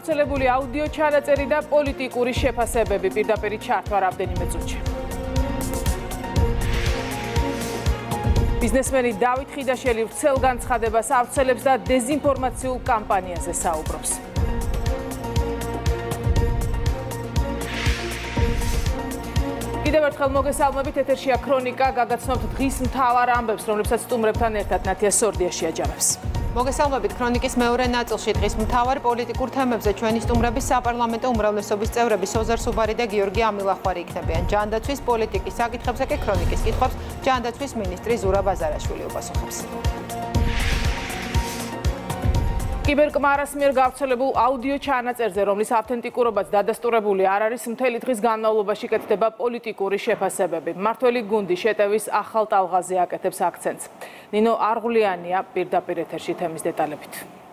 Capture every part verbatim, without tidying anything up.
გავრცელებული აუდიო ჩანაწერი და პოლიტიკური შეფასებები პირდაპირ ჩართვა რამდენიმე წუთში. ბიზნესმენი დავით ხიდაშელი ვრცელ განცხადებას ავრცელებს და დეზინფორმაციულ კამპანიაზე საუბრობს. კიდევ ერთხელ მოგესალმებით, ეთერშია ქრონიკა, გაგაცნობთ დღის მთავარ ამბებს, რომლებსაც სტუმრებთან ერთად ნათია სორდიაში აჯამებს. მოგესალმებით, ქრონიკის მეორე ნაწილში დღის მთავარ პოლიტიკურ თემებზე ჩვენი სტუმრები საპარლამენტო უმრავლესობის წევრები სოზარ სუბარი და გიორგი ამილახვარი იქნებიან. ჯანდაცვის პოლიტიკის საკითხებზე კი ქრონიკის კითხვებს ჯანდაცვის მინისტრი ზურაბ აზარაშვილი უპასუხებს. კიბერკმარას მიერ გავრცელებულ აუდიო ჩანაწერზე, რომლის ავთენტიკურობაც დადასტურებული არ არის, მთელი დღის განმავლობაში კეთდება პოლიტიკური შეფასებები. მმართველი გუნდი შეტევის ახალ ტალღაზე აკეთებს აქცენტს. ნინო არღულიანია პირდაპირ ეთერში თემის დეტალებით.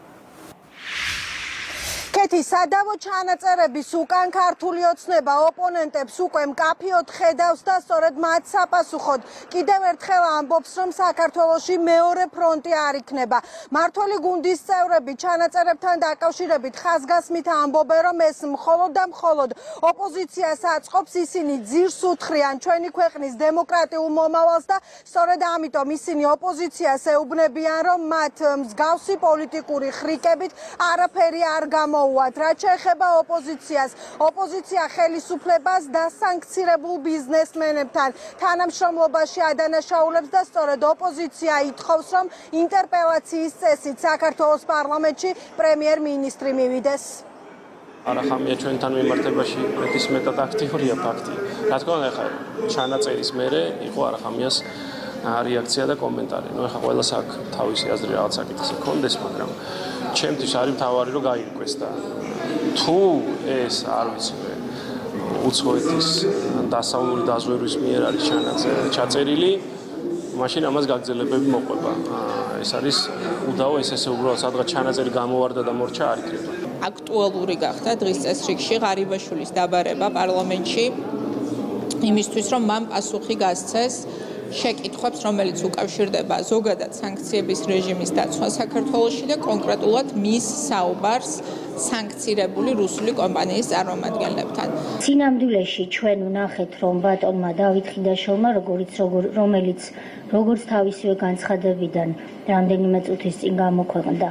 კეთი სადავო ჩანაწერების უკან ქართული ოცნება ოპონენტებს უკვე მკაფიოდ ხედავს და სწორედ მათ საპასუხოდ კიდევ ერთხელ ამბობს, რომ საქართველოში მეორე ფრონტი არ იქნება. მმართველი გუნდის წევრები ჩანაწერებთან დაკავშირებით ხაზგასმით ამბობენ, რომ ეს მხოლოდ და მხოლოდ ოპოზიციას აწყობს, ისინი ძირს უთხრიან ჩვენი ქვეყნის დემოკრატიულ მომავალს და სწორედ ამიტომ ისინი ოპოზიციას ეუბნებიან, რომ მათ მსგავსი პოლიტიკური ხრიკებით არაფერი არ გამო რაც შეეხება ოპოზიციას, ოპოზიცია ხელისუფლებას და სანქცირებულ ბიზნესმენებთან თანამშრომლობაში ადანაშაულებს და სწორედ ოპოზიცია ითხოვს, რომ ინტერპელაციის წესით საქართველოს პარლამენტში პრემიერ-მინისტრი მივიდეს. არახამია ჩვენთან მიმართებაში მეტისმეტად აქტიურია ფაქტია. რა თქმა უნდა, ხა ჩანაწერის მერე იყო არახამიას რეაქცია და კომენტარი. ნუ ხა ყველას აქ თავისი აზრი რაღაც საკითხზე კონდეს, მაგრამ ჩემთვის არის მთავარი რომ გაირკვეს და თუ ეს არ ვიცი უცხოეთის დასავლური დაზვერვის მიერ არის ჩაწერილი, მაშინ ამას გაგრძელებები მოყვება. ეს არის უდავო, ეს ესე უბრალოდ სადღაც ჩანაწერი გამოვარდა და მორჩა არ იქნება. აქტუალური გახდა დღის წესრიგში ღარიბაშვილის დაბარება პარლამენტში იმისთვის, რომ მან პასუხი გასცეს შეკითხვებს, რომელიც უკავშირდება ზოგადად სანქციების რეჟიმის დაცვა საქართველოში და კონკრეტულად მის საუბარს სანქცირებული რუსული კომპანიის წარმომადგენლებთან. წინამძღოლში ჩვენ ვნახეთ, რომ ბატონმა დავით ხიდაშელმა, როგორც რომელიც როგორც თავისივე განცხადებიდან რამდენიმე წუთის წინ გამოქვეყნდა,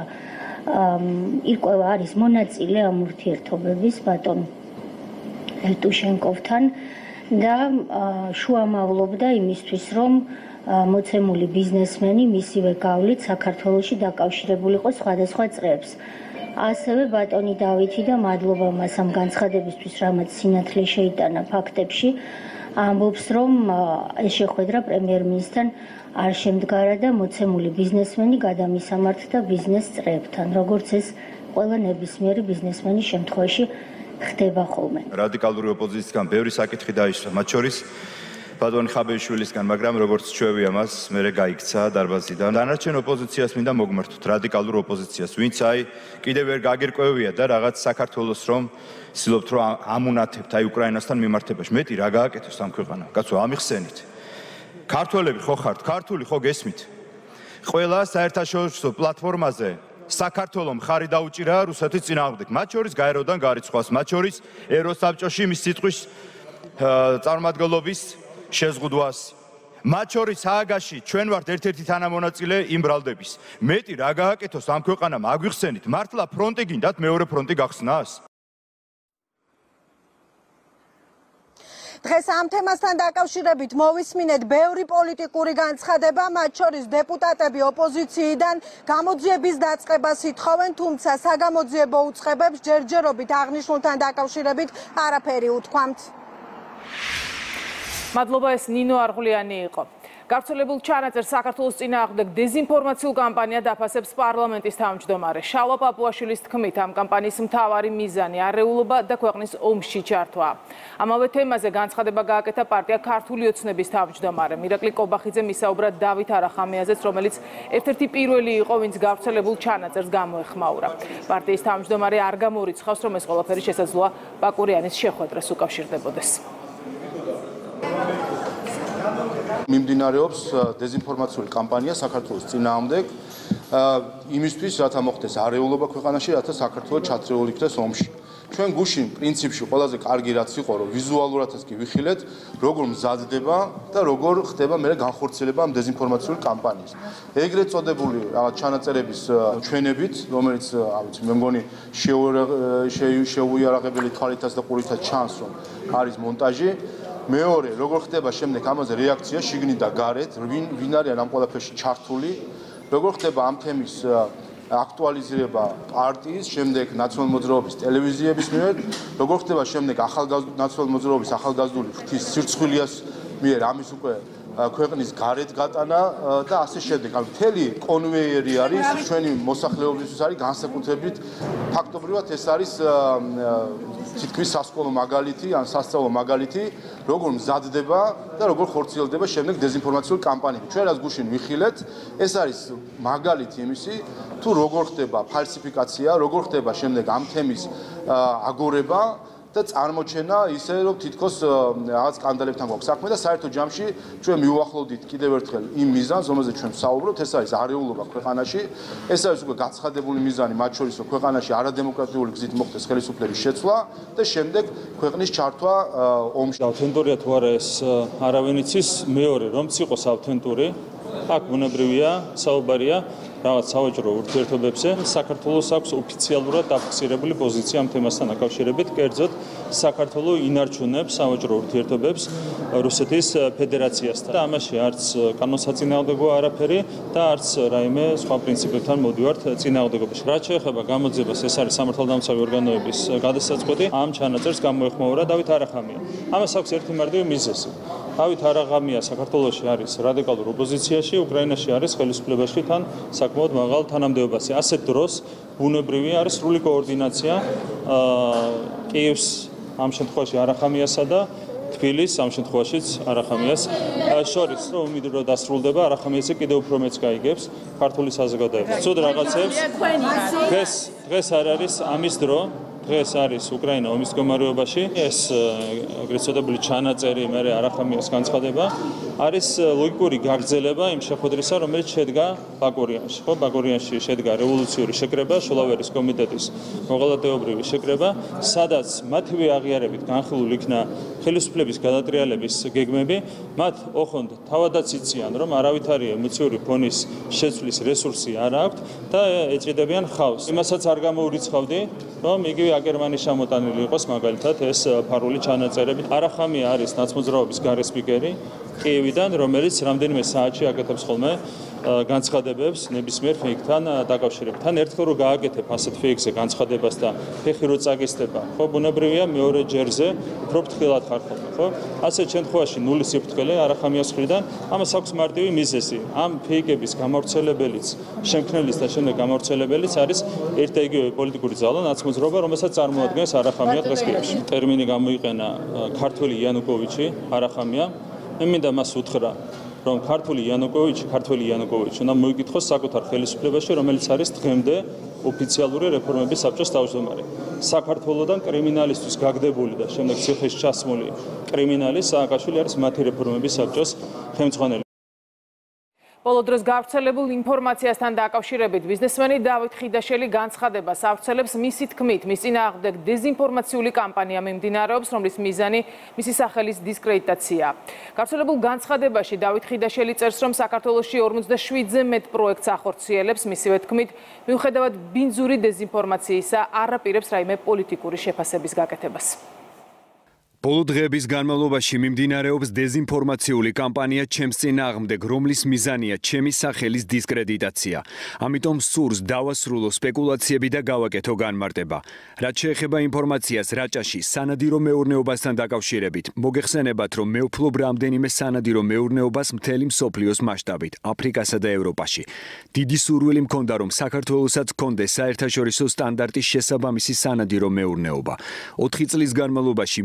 ირკვევა არის მონაწილე ამ ურთიერთობების ბატონ ელტუშენკოვთან და შუამავლობდა იმისთვის, რომ მოცემული ბიზნესმენი მისივე გავლით საქართველოში დაკავშირებულიყო სხვადასხვა წრეებს. ასევე ბატონი დავითი და მადლობა მას ამ განცხადებისთვის, რამაც სინათლე შეიტანა ფაქტებში, ამბობს, რომ ეს შეხვედრა პრემიერ-მინისტრთან არ შემდგარა და მოცემული ბიზნესმენი გადამისამართთა ბიზნეს წრეებთან, როგორც ეს ყველა ნებისმიერი ბიზნესმენის შემთხვევაში ხდება ხოლმე. რადიკალური ოპოზიციისგან ბევრი საკითხი დაისვა, მათ შორის ბატონი ხაბეიშვილისგან, მაგრამ როგორც ჩვევია მას, მერე გაიქცა დარბაზიდან. დანარჩენ ოპოზიციას მინდა მოგმართოთ, რადიკალურ ოპოზიციას, ვინც აი კიდევ ვერ გაგირკვევია და რაღაც საქართველოს რომ ცდილობთ რომ ამუნათებთ აი უკრაინასთან მიმართებაში. მეტი რა გააკეთოს ამ ქვეყანამ? კაცო, ამიხსენით. ქართველები ხო ხართ? ქართული ხო გესმით? ყველა საერთაშორისო პლატფორმაზე საქართველოს მხარი დაუჭირა რუსეთის წინააღმდეგ, მათ შორის გაეროდან გარიცხვას, მათ შორის ევროსაბჭოში მის სიტყვის წარმომადგენლობის შეზღუდვას, მათ შორის ჰააგაში ჩვენ ვართ ერთ-ერთი თანამონაწილე იმ ბრალდების. მეტი რა გააკეთოს ამ ქვეყანამ? აგვიხსენით, მართლა ფრონტი გინდათ მეორე ფრონტი გახსნას? დღეს ამ თემასთან დაკავშირებით მოვისმინეთ ბევრი პოლიტიკური განცხადება, მათ შორის დეპუტატები ოპოზიციიდან გამოძიების დაწყებას ითხოვენ, თუმცა საგამოძიებო უწყებებს ჯერჯერობით აღნიშნულთან დაკავშირებით არაფერი უთქვამთ. მადლობა, ეს ნინო არღულიანი იყო. გავრცელებულ ჩანაწერს საქართველოს წინააღმდეგ დეზინფორმაციულ კამპანია დაფასებს პარლამენტის თავმჯდომარე. შალვა პაპუაშვილის თქმით, ამ კამპანიის მთავარი მიზანი არეულობა და ქვეყნის ომში ჩართვა. ამავე თემაზე განცხადება გააკეთა პარტია ქართული ოცნების თავმჯდომარემ ირაკლი კობახიძემ, ისაუბრა დავით არახამიაზეც, რომელიც ერთ-ერთი პირველი იყო, ვინც გავრცელებულ ჩანაწერს გამოეხმაურა. პარტიის თავმჯდომარე არ გამორიცხავს, რომ ეს ყველაფერი შესაძლოა პაკურიანის შეხვედრას უკავშირდებოდეს. მიმდინარეობს დეზინფორმაციული კამპანია საქართველოს წინააღმდეგ, იმისთვის, რათა მოხდეს არეულობა ქვეყანაში, რათა საქართველო ჩათრეულ იქნეს ომში. ჩვენ გუშინ პრინციპში ყველაზე კარგი რაც იყო რომ ვიზუალურადაც კი ვიხილეთ როგორ მზადდება და როგორ ხდება მე განხორციელება ამ დეზინფორმაციული კამპანიის ეგრეთ წოდებული რაღაც ჩანაწერების ჩვენებით რომელიც ავიცი მე მგონი შეუიარაღებელი თვალითაც და ყურითაც ჩანს რომ არის მონტაჟი მეორე როგორ ხდება შემდეგ ამაზე რეაქცია შიგნით და გარეთ ვინ ვინ არიან ამ ყველაფერში ჩართული როგორ ხდება ამ თემის აქტუალიზება პარტიის შემდეგ ნაციონალურ მოძრაობის ტელევიზიების მიერ როგორ ხდება შემდეგ ახალგაზრდა ნაციონალურ მოძრაობის ახალგაზრდული ღვთის სირცხვილიას მიერ ამის უკვე ქვეყნის გარეთ გატანა და ასე შემდეგ. ანუ მთელი კონვეიერი არის ჩვენი მოსახლეობისთვის არის განსაკუთრებით ფაქტობრივად ეს არის თითქმის სასკოლო მაგალითი ან სასწავლო მაგალითი როგორ მზადდება და როგორ ხორციელდება შემდეგ დეზინფორმაციული კამპანიები. ჩვენ რაც გუშინ ვიხილეთ, ეს არის მაგალითი იმისი, თუ როგორ ხდება ფალსიფიკაცია, როგორ ხდება შემდეგ ამ თემის აგორება და წარმოჩენა ისე რომ თითქოს რაღაც სკანდალებთან გვაქვს საქმე და საერთო ჯამში ჩვენ მივუახლოვდით კიდევ ერთხელ იმ მიზანს, რომელზეც ჩვენ ვსაუბრობთ, ეს არის არეულობა ქვეყანაში, ეს არის უკვე გაცხადებული მიზანი, მათ შორის რომ ქვეყანაში არადემოკრატიული გზით მოხდეს ხელისუფლების შეცვლა და შემდეგ ქვეყნის ჩართვა ომში. ავთენტურია თუ არა ეს არავინ იცის, მეორე რომც იყოს ავთენტური, აქ ბუნებრივია, საუბარია რაღაც სავაჭრო ურთიერთობებზე. საქართველოს აქვს ოფიციალურად დაფიქსირებული პოზიცია ამ თემასთან დაკავშირებით, კერძოდ საქართველოს ინარჩუნებს სავაჭრო ურთიერთობებს რუსეთის ფედერაციასთან. და ამაში არც კანონსაწინააღმდეგო არაფერი და არც რაიმე სხვა პრინციპებთან მოდივართ წინააღმდეგობაში. რაც შეეხება გამოძიებას, ეს არის სამართალდამცავი ორგანოების გადასაწყვეტი. ამ ჩანაწერს გამოეხმაურა დავით არახამია. ამას აქვს ერთი მარტივი მიზეზი. დავით არაღამია საქართველოში არის რადიკალურ ოპოზიციაში, უკრაინაში არის ხელისუფლებაში თან საკმაოდ მაღალ თანამდებობაში. ასეთ დროს ბუნებრივი არის სრული კოორდინაცია კიევს ამ შემთხვევაში არახამიასა და თბილისს ამ შემთხვევაშიც არახამიას შორის რომ უმიდრო დასრულდება არახამიასზე კიდევ უფრო მეც გაიგებს ქართული საზოგადოება. ცუდ რაღაცებს დღეს დღეს არ არის ამის დრო დღეს არის უკრაინა ომის მდგომარეობაში ეს ეგრეთ წოდებული ჩანაწერი მე არახამიას განცხადება არის ლოგიკური გაგრძელება იმ შეხვედრისა რომელიც შედგა ბაკურიანში ხო ბაკურიანში შედგა რევოლუციური შეკრება შოლავერის კომიტეტის მოღალატეობრივი შეკრება სადაც მათივე აღიარებით განხილულ იქნა ხელისუფლების გადატრიალების გეგმები მათ ოხონდ თავადაც იციან რომ არავითარი ემოციური ფონის შეცვლის რესურსი არ აქვთ და ეჭიდებიან ხავს იმასაც არ გამოურიცხავდი რომ იგივე აკერმანის შემოტანილი იყოს მაგალითად ეს ფარული ჩანაწერები. არახამია არის ნაცმოძრაობის გარესპიკერი კიევიდან, რომელიც რამდენიმე საათში აკეთებს ხოლმე განცხადებებს ნებისმიერ ფეიქთან დაკავშირებით. თან ერთხელ რო გააკეთებ ასეთ ფეიქზე განცხადებას და ფეხი რო წაგისდება, ხო ბუნებრივია მეორე ჯერზე უფრო ფრთხილად ხარ ხოლმე, ხო? ასეთ შემთხვევაში ნული სიფრთხილე არახამიას მხრიდან, ამას აქვს მარტივი მიზეზი. ამ ფეიქების გამავრცელებელიც, შემქმნელის და შემდეგ გამავრცელებელიც არის ერთ და იგივე პოლიტიკური ძალა, ნაცმოძრაობა, რომელსაც წარმოადგენს არახამია დღეს კიევში. ტერმინი გამოიყენა ქართველი იანუკოვიჩი, არახამია. მე მინდა მას უთხრა რომ ქართული იანუკოვიჩი, ქართველი იანუკოვიჩი უნდა მოიკითხოს საკუთარ ხელისუფლებაში, რომელიც არის დღემდე ოფიციალური რეფორმების საბჭოს თავმჯდომარე. საქართველოსთან კრიმინალისტვის გაგდებული და შემდეგ ციხეში ჩასმული კრიმინალი სააკაშვილი არის მათი რეფორმების საბჭოს ხელმძღვანელი. ბოლო დროს გავრცელებულ ინფორმაციასთან დაკავშირებით ბიზნესმენი დავით ხიდაშელი განცხადებას ავრცელებს მისი თქმით, მის წინააღმდეგ დეზინფორმაციული კამპანია მიმდინარეობს, რომლის მიზანი მისი სახელის დისკრედიტაციაა. გავრცელებულ განცხადებაში დავით ხიდაშელი წერს, რომ საქართველოში ორმოცდაშვიდზე მეტ პროექტს ახორციელებს, მისივე თქმით, მიუხედავად ბინძური დეზინფორმაციისა, არ აპირებს რაიმე პოლიტიკური შეფასების გაკეთებას. ბოლო დღეების განმავლობაში მიმდინარეობს დეზინფორმაციული კამპანია ჩემს წინააღმდეგ, რომლის მიზანია ჩემი სახელის დისკრედიტაცია. ამიტომ სურს დავასრულო სპეკულაციები და გავაკეთო განმარტება. რაც შეეხება ინფორმაციას რაჭაში სანადირო მეურნეობასთან დაკავშირებით, მოგეხსენებათ, რომ მე ვფლობ რამდენიმე სანადირო მეურნეობას მთელი მსოფლიოს მასშტაბით, აფრიკასა და ევროპაში. დიდი სურვილი მქონდა, რომ საქართველოსაც ჰქონდეს საერთაშორისო სტანდარტის შესაბამისი სანადირო მეურნეობა. ოთხი წლის განმავლობაში მივმართავ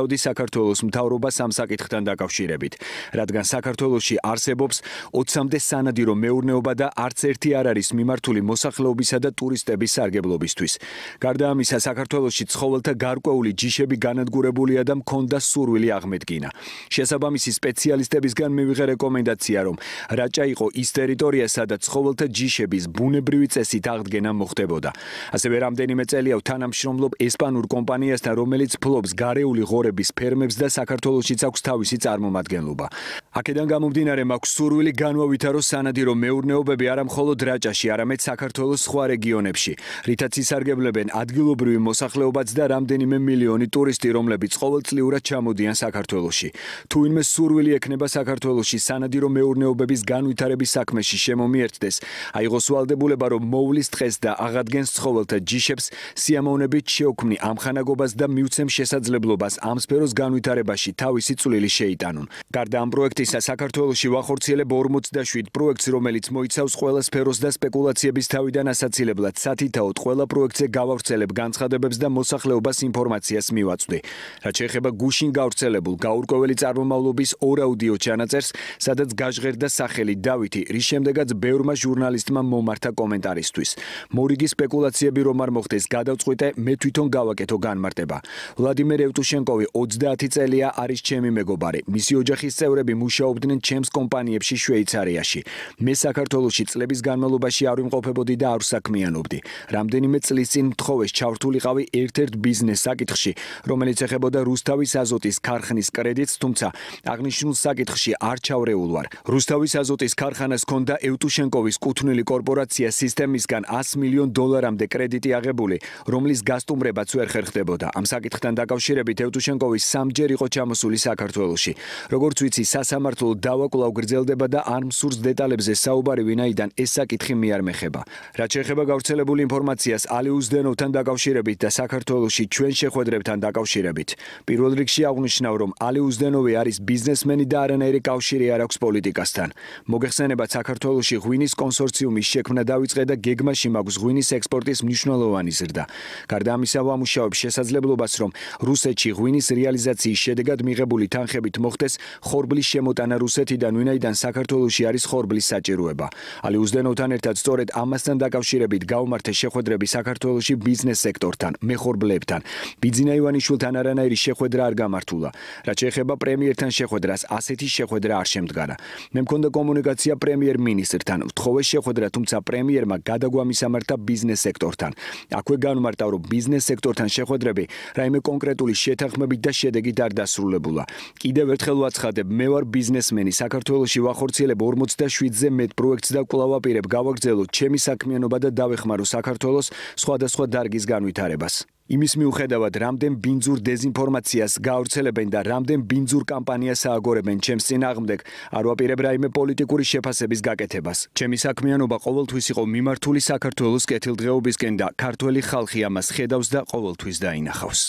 მოუწევდი საქართველოს მთავრობას ამ საკითხთან დაკავშირებით, რადგან საქართველოში არსებობს ოცამდე სანადირო მეურნეობა და არც ერთი არ არის მიმართული მოსახლეობისა და ტურისტების სარგებლობისთვის. გარდა ამისა, საქართველოში ცხოველთა გარკვეული ჯიშები განადგურებულია და მქონდა სურვილი აღმედგინა. შესაბამისი სპეციალისტებისგან მივიღე რეკომენდაცია, რომ რაჭა იყო ის ტერიტორია, სადაც ცხოველთა ჯიშების ბუნებრივი წესით აღდგენა მოხდებოდა. ასევე რამდენიმე წელია თანამშრომლობ ესპანურ კომპანიასთან, რომელიც ფლობს გარეული ღორების ფერმებს და საქართველოშიც აქვს თავისი წარმომადგენლობა. აქედან გამომდინარე, მაქვს სურვილი განვავითარო სანადირო მეურნეობები არა მხოლოდ რაჭაში, არამედ საქართველოს სხვა რეგიონებში, რითაც ისარგებლებენ ადგილობრივი მოსახლეობაც და რამდენიმე მილიონი ტურისტი, რომლებიც ყოველწლიურად ჩამოდიან საქართველოში. თუ ვინმე სურვილი ექნება საქართველოში სანადირო მეურნეობების განვითარების საქმეში შემომიერთდეს, აიღოს ვალდებულება, რომ მოვლის ტყეს და აღადგენს ცხოველთა ჯიშებს, სიამოვნებით შეოქმნი ამხანაგობას და მივცემ შესაძლებლობას ამ სფეროს განვითარებაში თავისი წვლილი შეიტანონ. გარდა ამ პროექტისა, საქართველოში ვახორციელებ ორმოცდაშვიდ პროექტს, რომელიც მოიცავს ყველა სფეროს და სპეკულაციების თავიდან ასაცილებლად სათითაოდ ყველა პროექტზე გავავრცელებ განცხადებებს და მოსახლეობას ინფორმაციას მივაწვდი. რაც შეეხება გუშინ გავრცელებულ გაურკვეველი წარმომავლობის ორ აუდიო ჩანაწერს, სადაც გაჟღერდა სახელი დავითი, რის შემდეგაც ბევრმა ჟურნალისტმა მომართა კომენტარისთვის. მორიგი სპეკულაციები რომ არ მოხდეს გადავწყვიტე, მე თვითონ გავაკეთო განმარტება. ვლადიმერ ევტუშენკოვი ოცდაათი წელია არის ჩემი მეგობარი. მისი ოჯახის წევრები მუშაობდნენ ჩემს კომპანიებში შვეიცარიაში. მე საქართველოში წლების განმავლობაში არ ვიმყოფებოდი და არ ვსაქმიანობდი. რამდენიმე წლის წინ მთხოვეს ჩავრთულიყავი ერთ-ერთ ბიზნეს საკითხში, რომელიც ეხებოდა რუსთავის აზოტის ქარხნის კრედიტს, თუმცა აღნიშნულ საკითხში არ ჩავრეულ ვარ. რუსთავის აზოტის ქარხანას ჰქონდა ევტუშენკოვის კუთვნილი კორპორაცია სისტემისგან ას მილიონ დოლარამდე კრედიტი აღებული, რომლის გასტუმრებაც ვერ ხერხდებოდა. ამ საკითხთან დაკავშირებით ევტუშენკოვის სამჯერ იყო ჩამოსული საქართველოში. როგორც ვიცი, სასამართლო დავა კვლავ გრძელდება და არ მსურს დეტალებზე საუბარი, ვინაიდან ეს საკითხი მე არ მეხება. რაც შეეხება გავრცელებული ინფორმაციას ალი უზდენოვთან დაკავშირებით და საქართველოში ჩვენ შეხვედრებთან დაკავშირებით, პირველ რიგში აღნიშნავ, რომ ალი უზდენოვი არის ბიზნესმენი და არანაირი კავშირი არ აქვს პოლიტიკასთან. მოგეხსენებათ, საქართველოში ღვინის კონსორციუმის შექმნა დაიწყე და გეგმაში მაქვს ღვინის ექსპორტის მნიშვნელოვანი ზრდა. გარდა ამისა, ვამუშავებ შესაძლებლობას, რომ რუსეთში ღვინის რეალიზაციის შედეგად მიღებული თანხებით მოხდეს ხორბლის შემოტანა რუსეთიდან, ვინაიდან საქართველოში არის ხორბლის საჭიროება. ალი უზდენოვთან ერთად სწორედ ამასთან დაკავშირებით გავმართე შეხვედრები საქართველოში ბიზნეს სექტორთან, მეხორბლებთან. ბიძინა ივანიშვილთან არანაირი შეხვედრა არ გამართულა. რაც შეეხება პრემიერთან შეხვედრას, ასეთი შეხვედრა არ შემდგარა. მე მქონდა კომუნიკაცია პრემიერ-მინისტრთან, ვთხოვეს შეხვედრა, თუმცა პრემიერმა გადაგვამისამართა ბიზნეს სექტორთან. აქვე განმარტა, რომ ბიზნეს სექტორთან შეხვედრები რაიმე კონკრეტული შეთანხმებით და შედეგით არ დასრულებულა. კიდევ ერთხელ ვაცხადებ, მე ვარ ბიზნესმენი, საქართველოში ვახორციელებ ორმოცდაშვიდზე მეტ პროექტს და კვლავ ვაპირებ გავაგრძელოთ ჩემი საქმიანობა და დავეხმარო საქართველოს სხვადასხვა დარგის განვითარებას. იმის მიუხედავად, რამდენ ბინძურ დეზინფორმაციას გავრცელებენ და რამდენ ბინძურ კამპანიას ააგორებენ ჩემს წინააღმდეგ, არ ვაპირებ რაიმე პოლიტიკური შეფასების გაკეთებას. ჩემი საქმიანობა ყოველთვის იყო მიმართული საქართველოს კეთილდღეობისკენ და ქართველი ხალხი ამას ხედავს და ყოველთვის დაინახავს.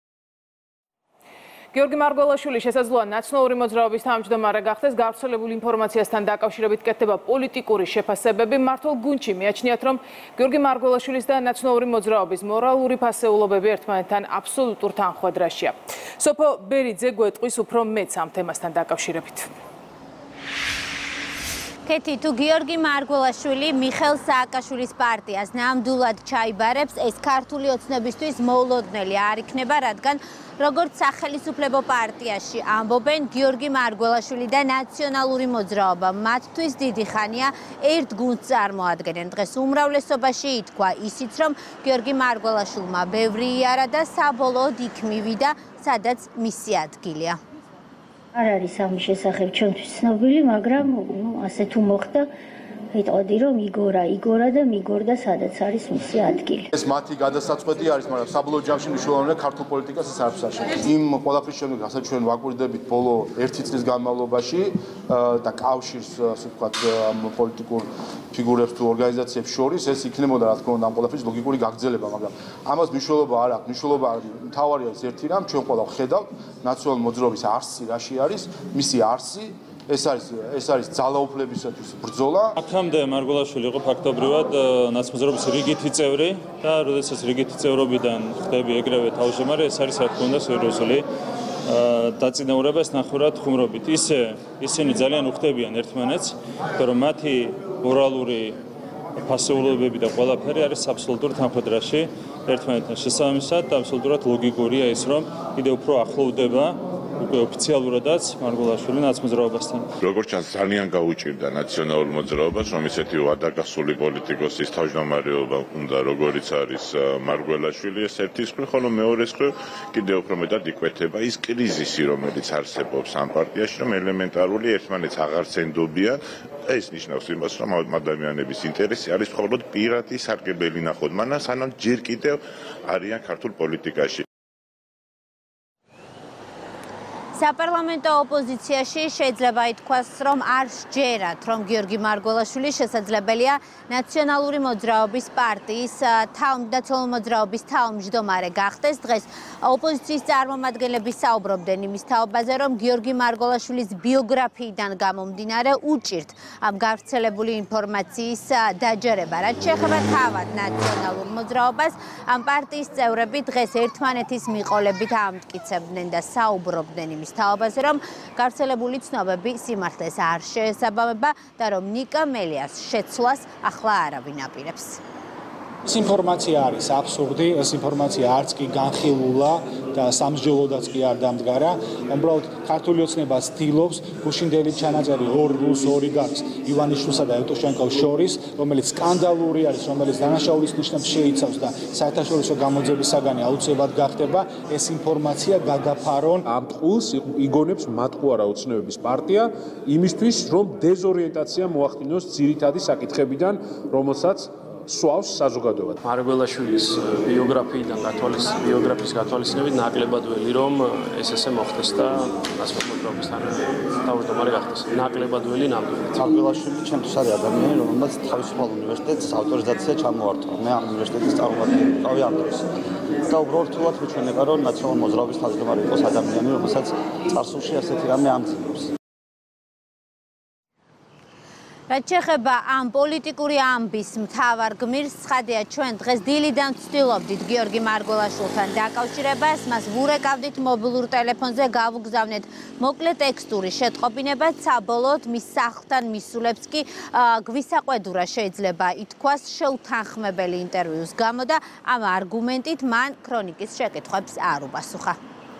გიორგი მარგველაშვილი შესაძლოა ნაცნობური მოძრაობის თავმჯდომარე გახდეს. გავრცელებული ინფორმაციასთან დაკავშირებით კეთდება პოლიტიკური შეფასებები. მართლ გუნდში მიაჩნიათ, რომ გიორგი მარგველაშვილის და ნაცნობური მოძრაობის მორალური ფასეულობები ერთმანეთთან აბსოლუტურ თანხვედრაშია. სოფო ბერიძე გვეტყვის უფრო მეც ამ თემასთან დაკავშირებით. კეთი, თუ გიორგი მარგველაშვილი მიხეილ სააკაშვილის პარტიას ნამდვილად ჩაიბარებს, ეს ქართული ოცნებისთვის მოულოდნელი არ იქნება, რადგან როგორც სახელისუფლებო პარტიაში ამბობენ, გიორგი მარგველაშვილი და ნაციონალური მოძრაობა მათთვის დიდი ხანია ერთ გუნდს წარმოადგენენ. დღეს უმრავლესობაში ითქვა ისიც, რომ გიორგი მარგველაშვილმა ბევრი იარა და საბოლოოდ იქ მივიდა, სადაც მისი ადგილია. არ არის ამის შესახებ ჩვენთვის ცნობილი, მაგრამ ნუ ასე თუ მოხდა, იტყოდი რომ იგორა, იგორა და მიგორდა, სადაც არის მისი ადგილი. ეს მათი გადასაწყვეტი არის, მაგრამ საბოლოო ჯამში მნიშვნელოვანია ქართულ პოლიტიკას ეს არის საშუალო. იმ ყველაფრის შემდეგ, რასაც ჩვენ ვაკვირდებით ბოლო ერთი წლის განმავლობაში და კავშირს, ასე ვთქვათ, პოლიტიკურ ფიგურებს თუ ორგანიზაციებს შორის, ეს იქნებოდა, რა თქმა უნდა, ამ ყველაფრის ლოგიკური გაგრძელება, მაგრამ ამას მნიშვნელობა არ აქვს. მნიშვნელობა მთავარია ის ერთი რამ, ჩვენ ყველა ვხედავთ ნაციონალური მოძრაობის არსი, რაში არის, მისი არსი. ეს არის ეს არის ძალაუფლებისათვის ბრძოლა. აქამდე მარგველაშვილი იყო ფაქტობრივად ნაცმოძრაობის რიგითი წევრი და როდესაც რიგითი წევრობიდან ხდები ეგრევე თავმჯდომარე, ეს არის რა თქმა უნდა სერიოზული დაწინაურებას ნახევრად ხუმრობით. ისე ისინი ძალიან უხდებიან ერთმანეთს, რომ მათი მორალური ფასეულობები და ყველაფერი არის აბსოლუტურ თანხმდროში ერთმანეთთან შესაბამისად და აბსოლუტურად ლოგიკურია ის, რომ კიდევ უფრო ახლოვდება უკვე ოფიციალურადაც მარგველაშვილი ნაცმოძრაობასთან. როგორც ჩანს, ძალიან გაუჭირდა ნაციონალურ მოძრაობას, რომ ისეთი ვადაკასული პოლიტიკოსის თავმჯდომარეობა უნდა, როგორიც არის მარგველაშვილი, ეს ერთის მხრივ, ხოლო მეორეს მხრივ კიდევ უფრო მეტად იკვეთება ის კრიზისი, რომელიც არსებობს ამ პარტიაში, რომ ელემენტარული ერთმანეთს აღარც ენდობიან. ეს ნიშნავს იმას, რომ ადამიანების ინტერესი არის მხოლოდ პირადი სარგებელი ნახოთ, მანამ სანამ ჯერ კიდევ არიან ქართულ პოლიტიკაში. საპარლამენტო ოპოზიციაში შეიძლება ითქვას, რომ არ სჯერათ, რომ გიორგი მარგველაშვილი შესაძლებელია ნაციონალური მოძრაობის პარტიის თავმჯდომარე მოძრაობის თავმჯდომარე გახდეს. დღეს ოპოზიციის წარმომადგენლები საუბრობდნენ იმის თაობაზე, რომ გიორგი მარგველაშვილის ბიოგრაფიიდან გამომდინარე უჭირთ ამ გავრცელებული ინფორმაციის დაჯერება. რაც შეეხება თავად ნაციონალურ მოძრაობას, ამ პარტიის წევრები დღეს ერთმანეთის მიყოლებით ამტკიცებდნენ და საუბრობდნენ იმის თაობაზე, რომ გავრცელებული ცნობები სიმართლეს არ შეესაბამება და რომ ნიკა მელიას შეცვლას ახლა არავინ აპირებს. ეს ინფორმაცია არის აბსურდი, ეს ინფორმაცია არც კი განხილულა და სამსჯელოდაც კი არ დამდგარა. უბრალოდ ქართული ოცნება ცდილობს გუშინდელი ჩანაწერი ორ პლუს ორი გაქვს ივანიშვილსა და ევტუშენკოს შორის, რომელიც სკანდალური არის, რომელიც დანაშაულის ნიშნებს შეიცავს და საერთაშორისო გამოძიების საგანი აუცილებლად გახდება. ეს ინფორმაცია გადაფარონ ამ ტყუილს იგონებს მატყუარა ოცნებების პარტია იმისთვის, რომ დეზორიენტაცია მოახდინოს ძირითადი საკითხებიდან, რომელსაც სვავს საზოგადოებად. მარგველაშვილის ბიოგრაფიიდან გათვალის ბიოგრაფიის გათვალისწინებით ნაკლებად ველი, რომ ეს ესე მოხდეს და ნაცმოძრაობის თავმჯდომარე გახდეს. ნაკლებად ველი ნამდვილად. მარგველაშვილი ჩემთვის არის ადამიანი, რომელმაც თავისუფალ უნივერსიტეტს ავტორიზაცია ჩამოართვა. მე ამ უნივერსიტეტის წარმომადგენელი ვიყავი ამ დროს. და უბრალოდ თულად მიჩვენება, რომ ნაციონალურ მოძრაობის თავმჯდომარე იყოს ადამიანი, რომელსაც წარსულში ასეთი რამე ამძიმებს. რაც შეეხება ამ პოლიტიკური ამბის მთავარ გმირს, ცხადია, ჩვენ დღეს დილიდან ვცდილობდით გიორგი მარგველაშვილთან დაკავშირებას, მას ვურეკავდით მობილურ ტელეფონზე, გავუგზავნეთ მოკლე ტექსტური შეტყობინება, საბოლოოდ მის სახლთან მისულებს კი გვისაყვედურა შეიძლება ითქვას შეუთანხმებელი ინტერვიუს გამო და ამ არგუმენტით მან ქრონიკის შეკითხვებს არ უპასუხა.